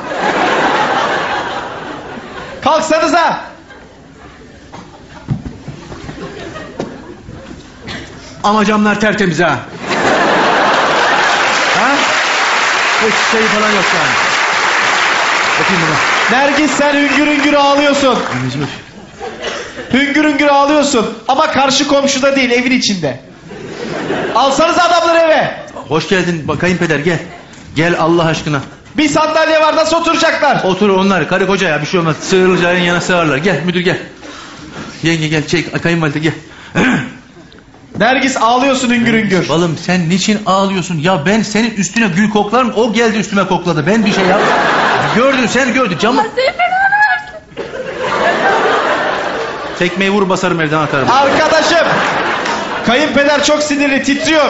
Kalksanıza. Ama camlar tertemiz ha. Ha? Hiç şey falan yok yani. Bakayım buna. Nergis sen hüngür hüngür ağlıyorsun. Mecbur. Hüngür hüngür ağlıyorsun. Ama karşı komşuda değil evin içinde. Alsanız adamları eve. Hoş geldin bak- kayınpeder gel. Gel Allah aşkına. Bir sandalye var nasıl oturacaklar? Otur onlar karı koca ya bir şey olmaz. Sığırılacağın yana sığarlar. Gel müdür gel. Yenge gel çek kayınvalide gel. Nergis ağlıyorsun hüngür hüngür. Balım sen niçin ağlıyorsun? Ya ben senin üstüne gül koklarım. O geldi üstüme kokladı. Ben bir şey yap. Gördün sen gördün. Camı... Tekmeyi vur basarım evden atarım. Arkadaşım. Kayınpeder çok sinirli titriyor.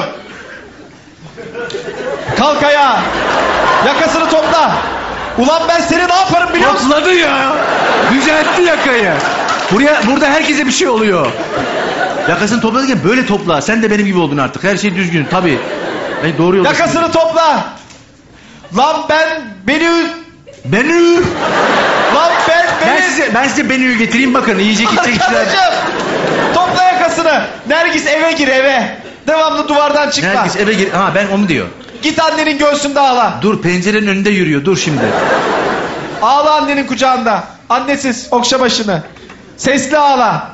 Kalk ayağa. Yakasını topla. Ulan ben seni ne yaparım biliyor musun? Topladı ya. Düzeltti yakayı. Buraya, burada herkese bir şey oluyor. Yakasını toplarken böyle topla. Sen de benim gibi oldun artık. Her şey düzgün tabii. Ben doğru yoldasın. Yakasını topla. Lan ben beni... Benü. Lan ben beni... Ben size, ben size benüyü getireyim bakın. Yiyecek içecek işler. Arkadaşım. Topla yakasını. Nergis eve gir eve. Devamlı duvardan çıkma. Herkes eve gir. Ha ben onu diyor. Git annenin göğsünde ağla. Dur pencerenin önünde yürüyor. Dur şimdi. Ağla annenin kucağında. Annesiz okşa başını. Sesli ağla.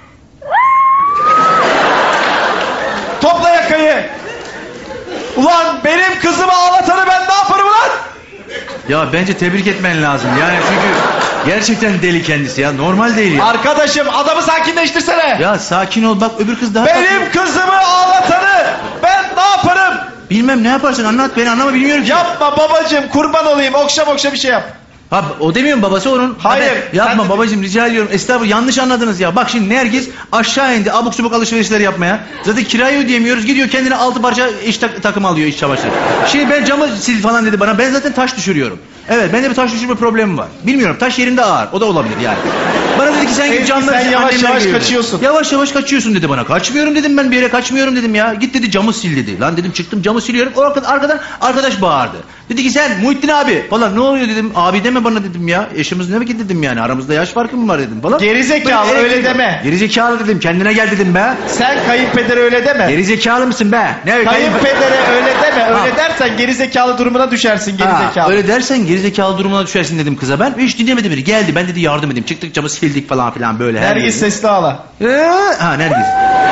Topla yakayı. Ulan benim kızımı ağlatanı ben ne yaparım ulan? Ya bence tebrik etmen lazım. Yani çünkü gerçekten deli kendisi ya. Normal değil ya. Arkadaşım adamı sakinleştirsene. Ya sakin ol bak öbür kız daha... Benim kızımı ağlatanı ben ne yaparım? Bilmem ne yaparsın anlat beni anlama bilmiyorum ki. Yapma babacığım kurban olayım okşa okşa bir şey yap. Ha o demiyor mu babası onun? Hayır, Hadi, yapma sen de- babacığım rica ediyorum. Estağfurullah yanlış anladınız ya. Bak şimdi Nergis aşağı indi abuk subuk alışverişler yapmaya. Zaten kirayı ödeyemiyoruz. Gidiyor kendine altı parça iş tak- takımı alıyor iş çamaşırı. Şimdi ben camı sil falan dedi bana. Ben zaten taş düşürüyorum. Evet bende bir taş düşürme problemi var. Bilmiyorum taş yerinde ağır. O da olabilir yani. Bana dedi ki sen git Ezgi, camları sen sil, yavaş annemler yavaş geliyor dedi. kaçıyorsun. Yavaş yavaş kaçıyorsun dedi bana. Kaçmıyorum dedim ben bir yere kaçmıyorum dedim ya. Git dedi camı sil dedi. Lan dedim çıktım camı siliyorum. O arkadan, arkadan arkadaş bağırdı. Dedi ki sen Muhittin abi falan ne oluyor dedim. Abi deme bana dedim ya. Eşimiz ne ki dedim yani. Aramızda yaş farkı mı var dedim falan. Gerizekalı, Böyle öyle elektrik- deme. Gerizekalı dedim kendine gel dedim be. Sen kayınpedere öyle deme. Gerizekalı mısın be? Ne öyle Kayınpedere öyle deme. Öyle Ha. dersen gerizekalı durumuna düşersin gerizekalı. Ha, öyle dersen gerizekalı durumuna düşersin dedim kıza ben. Hiç dinlemedi beni. Geldi ben dedi yardım edeyim. Çıktık camı sildik falan filan böyle. her Nergis yeri. sesli ağla. Ee, ha Nergis.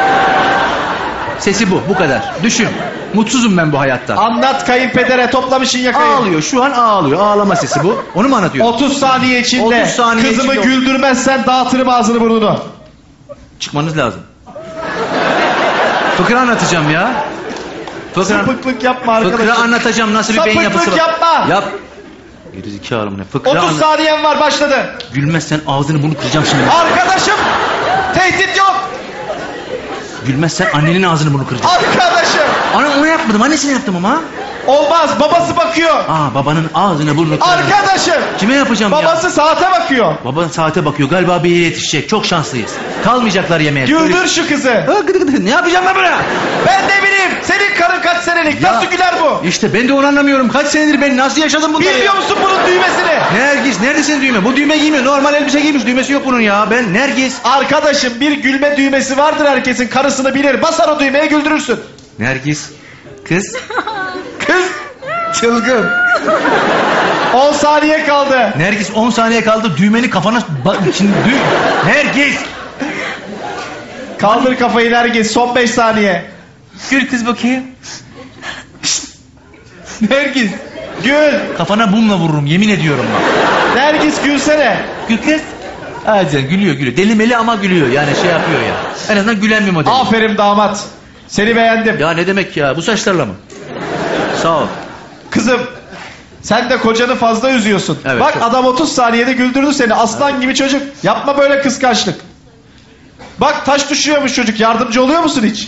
Sesi bu bu kadar. Düşün. Mutsuzum ben bu hayatta. Anlat kayınpedere toplamışın yakayı. Ağlıyor şu an ağlıyor. Ağlama sesi bu. Onu mu anlatıyor? otuz saniye içinde otuz saniye kızımı içinde- güldürmezsen dağıtırım ağzını burnunu. Çıkmanız lazım. Fıkra anlatacağım ya. Fıkra, Sapıklık yapma fıkra arkadaşım. anlatacağım nasıl bir beyin Sapıklık yapısı var. yapma. Yap. Gerizekalı mı ne? Fıkra otuz anlat. saniyen var başladı. Gülmezsen ağzını bunu kıracağım şimdi. Arkadaşım tehdit yok. Gülmezsen annenin ağzını bunu kıracağım. Arkadaşım. Ana onu yapmadım. Annesine yaptım ama. Olmaz, babası bakıyor. Aa babanın ağzını burnunu kırarım. Arkadaşım. Kime yapacağım Babası ya? saate bakıyor. Baba saate bakıyor. Galiba bir yere yetişecek. Çok şanslıyız. Kalmayacaklar yemeğe. Güldür şu kızı. Ha, gıdı gıdı. Ne yapacağım ben buna? Ben ne bileyim, senin karın kaç senelik, Ya, nasıl güler bu? İşte ben de onu anlamıyorum. Kaç senedir ben nasıl yaşadım bunları Bilmiyor ya? musun bunun düğmesini? Nergis neredesin düğme? Bu düğme giymiyor. Normal elbise giymiş. Düğmesi yok bunun ya. Ben Nergis. Arkadaşım, bir gülme düğmesi vardır herkesin, karısını bilir. Basar o düğmeye, güldürürsün. Nergis. Kız. Kız çılgın. on saniye kaldı. Nergis on saniye kaldı. Düğmeni kafana... Bak şimdi dü... Nergis. Kaldır kafayı Nergis, son beş saniye. Gül kız bakayım. Nergis. Gül. Kafana bumla vururum yemin ediyorum bak. Nergis gülsene. Gül kız. Ha canım gülüyor gülüyor. Delimeli ama gülüyor. Yani şey yapıyor ya. En azından gülen bir model. Aferin damat. Seni beğendim. Ya ne demek ya? Bu saçlarla mı? Sağ ol. Kızım, sen de kocanı fazla üzüyorsun. Evet, Bak çok. adam otuz saniyede güldürdü seni. Aslan gibi çocuk. Yapma böyle kıskançlık. Bak taş düşüyormuş çocuk. Yardımcı oluyor musun hiç?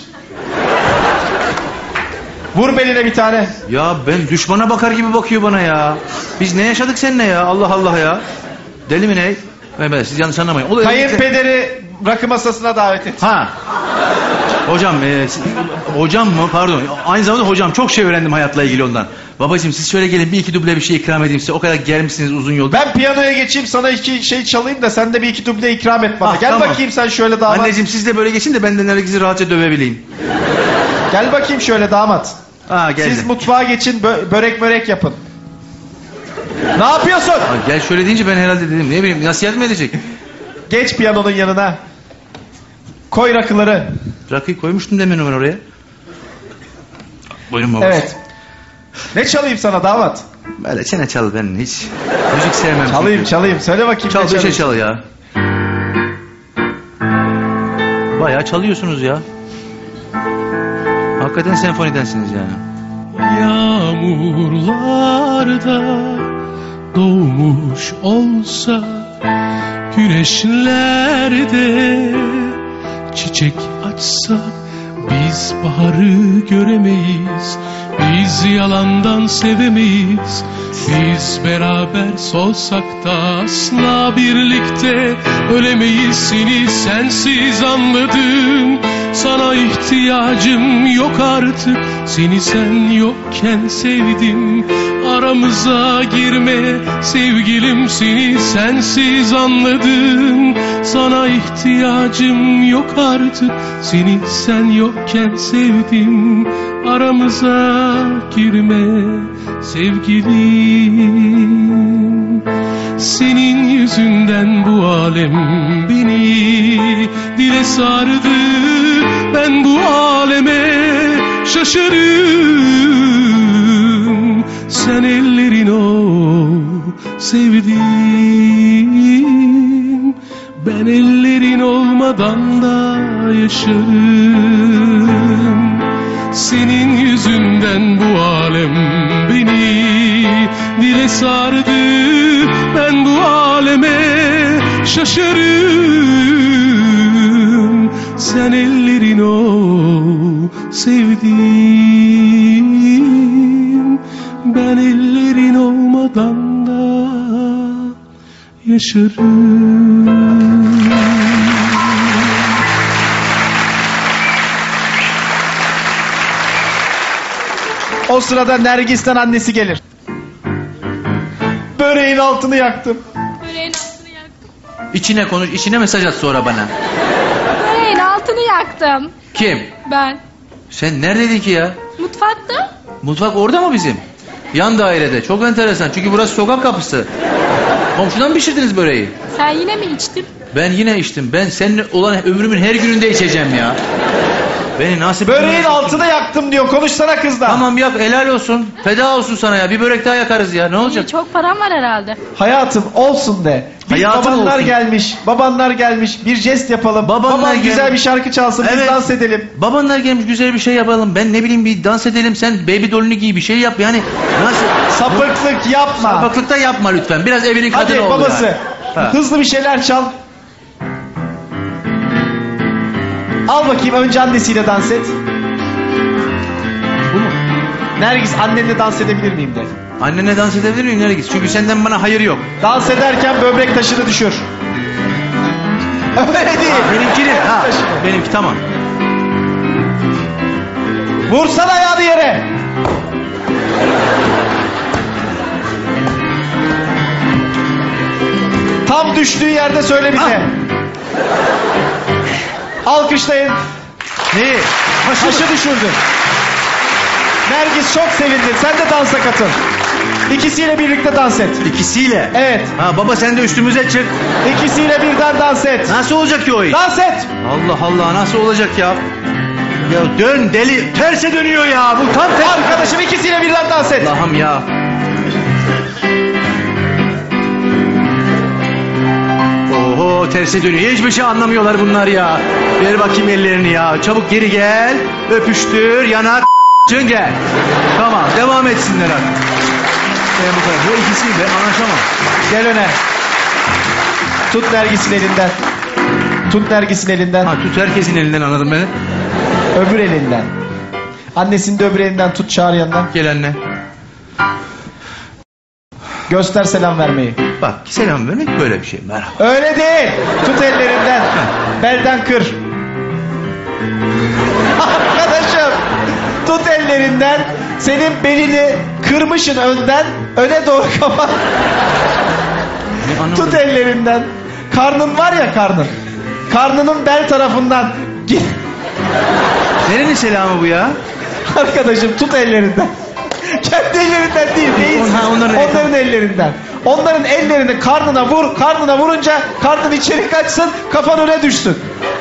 Vur beline bir tane. Ya ben düşmana bakar gibi bakıyor bana ya. Biz ne yaşadık seninle ya? Allah Allah ya. Deli mi ne? Evet, siz yanlış anlamayın. O da Kayınpederi rakı masasına davet et. Ha. Hocam, e, siz- hocam mı? Pardon. Aynı zamanda hocam çok şey öğrendim hayatla ilgili ondan. Babacığım siz şöyle gelin bir iki duble bir şey ikram edeyim size. O kadar gelmişsiniz uzun yolda. Ben piyanoya geçeyim, sana iki şey çalayım da sen de bir iki duble ikram et bana. Ah, Gel tamam. bakayım sen şöyle damat. Anneciğim siz de böyle geçin de ben de Nergis'i rahatça dövebileyim. Gel bakayım şöyle damat. Ha geldim. Siz mutfağa geçin, bö- börek börek yapın. Ne yapıyorsun? Ha, gel şöyle deyince ben herhalde dedim. Ne bileyim nasihat mi edecek? Geç piyanonun yanına. Koy rakıları. Rakıyı koymuştum demin ben oraya. Buyurun babacığım. Evet. Ne çalayım sana damat? Böyle çene çal ben hiç. Müzik sevmem. Çalayım çünkü. çalayım. Söyle bakayım. Çal ne bir şey çalayım? çal ya. Bayağı çalıyorsunuz ya. Hakikaten senfonidensiniz yani. Yağmurlarda doğmuş olsa güneşlerde çiçek açsa biz baharı göremeyiz, biz yalandan sevemeyiz. Biz beraber solsak da asla birlikte ölemeyiz. Seni sensiz anladım, sana ihtiyacım yok artık. Seni sen yokken sevdim, aramıza girme sevgilim. Seni sensiz anladım, sana ihtiyacım yok artık. Seni sen yokken sevdim, aramıza girme sevgilim. Senin yüzünden bu alem beni dile sardı. Ben bu aleme şaşarım. Sen ellerin o sevdiğim, ben ellerin olmadan da yaşarım. Senin yüzünden bu alem beni dile sardı. Ben bu aleme şaşarım. Sen ellerin o sevdiğim, ben ellerin olmadan da yaşarım. O sırada Nergis'ten annesi gelir. Böreğin altını yaktım. Böreğin altını yaktım. İçine konuş, içine mesaj at sonra bana. Böreğin altını yaktım. Kim? Ben. Sen neredeydin ki ya? Mutfakta. Mutfak orada mı bizim? Yan dairede. Çok enteresan. Çünkü burası sokak kapısı. Komşudan mı pişirdiniz böreği? Sen yine mi içtin? Ben yine içtim. Ben seninle olan ömrümün her gününde içeceğim ya. Beni nasip... Böreğin altını yaktım diyor. Konuşsana kızla. Tamam yak, helal olsun. Feda olsun sana ya. Bir börek daha yakarız ya. Ne olacak? İyi, çok param var herhalde. Hayatım olsun de. Bir Hayatım babanlar olsun. gelmiş. Babanlar gelmiş. Bir jest yapalım. Babanlar Baban gel- güzel bir şarkı çalsın. Biz Evet. dans edelim. Babanlar gelmiş güzel bir şey yapalım. Ben ne bileyim bir dans edelim. Sen baby doll'unu giy bir şey yap. Yani nasıl... Sapıklık yapma. Sapıklıkta yapma lütfen. Biraz evinin Hadi kadını ol babası. yani. Ha. Hızlı bir şeyler çal. Al bakayım, önce annesiyle dans et. Bu mu? Nergis annenle dans edebilir miyim de. Annene dans edebilir miyim Nergis? Çünkü senden bana hayır yok. Dans ederken böbrek taşını düşür. Öyle değil. Benimkini. Ha, Taşını. benimki tamam. Vursana ayağını yere. Tam düştüğü yerde söyle bize. Alkışlayın. Neyi? Taşı düşürdün. Nergis çok sevindi. Sen de dansa katıl. İkisiyle birlikte dans et. İkisiyle. Evet. Ha baba sen de üstümüze çık. İkisiyle birden dans et. Nasıl olacak ki o iş? Dans et. Allah Allah nasıl olacak ya? Ya dön deli. Terse dönüyor ya. Bu tam ters. Arkadaşım ikisiyle birden dans et. Allah'ım ya. Oho terse dönüyor. Hiçbir şey anlamıyorlar bunlar ya. Ver bakayım ellerini ya. Çabuk geri gel. Öpüştür. Yanak. Çın gel. Tamam devam etsinler artık. Ben bu kadar. Bu ikisiyle anlaşamam. Gel öne. Tut Nergis'in elinden. Tut Nergis'in elinden. Ha tut herkesin elinden anladım beni. Öbür elinden. Annesinin de öbür elinden tut, çağır yanına. Gel anne. Göster selam vermeyi. Bak selam vermek böyle bir şey. Merhaba. Öyle değil. Tut ellerinden. Belden kır. Arkadaşım. Tut ellerinden. Senin belini kırmışın önden. Öne doğru kapat. Anlamadım. Tut ellerinden. Karnın var ya karnın. Karnının bel tarafından. Git. Nerenin selamı bu ya? Arkadaşım tut ellerinden. Kendi ellerinden değil. Değilsin. Ha, onların- Onların ellerinden. Onların ellerini karnına vur. Karnına vurunca karnın içeri kaçsın. Kafan öne düşsün.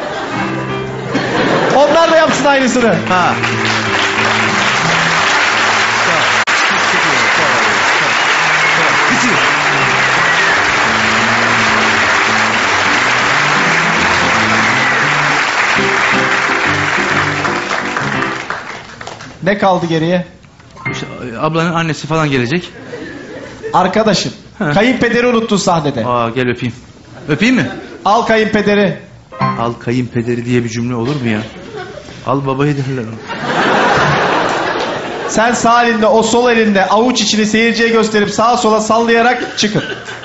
Onlar da yapsın aynısını. Ha. Bitir. Ne kaldı geriye? İşte, ablanın annesi falan gelecek. Arkadaşım. Ha. Kayınpederi unuttun sahnede. Aa gel öpeyim. Öpeyim mi? Al kayınpederi. Al kayınpederi diye bir cümle olur mu ya? Al babayı derler ona. Sen sağ elinde, o sol elinde avuç içini seyirciye gösterip sağa sola sallayarak çıkın.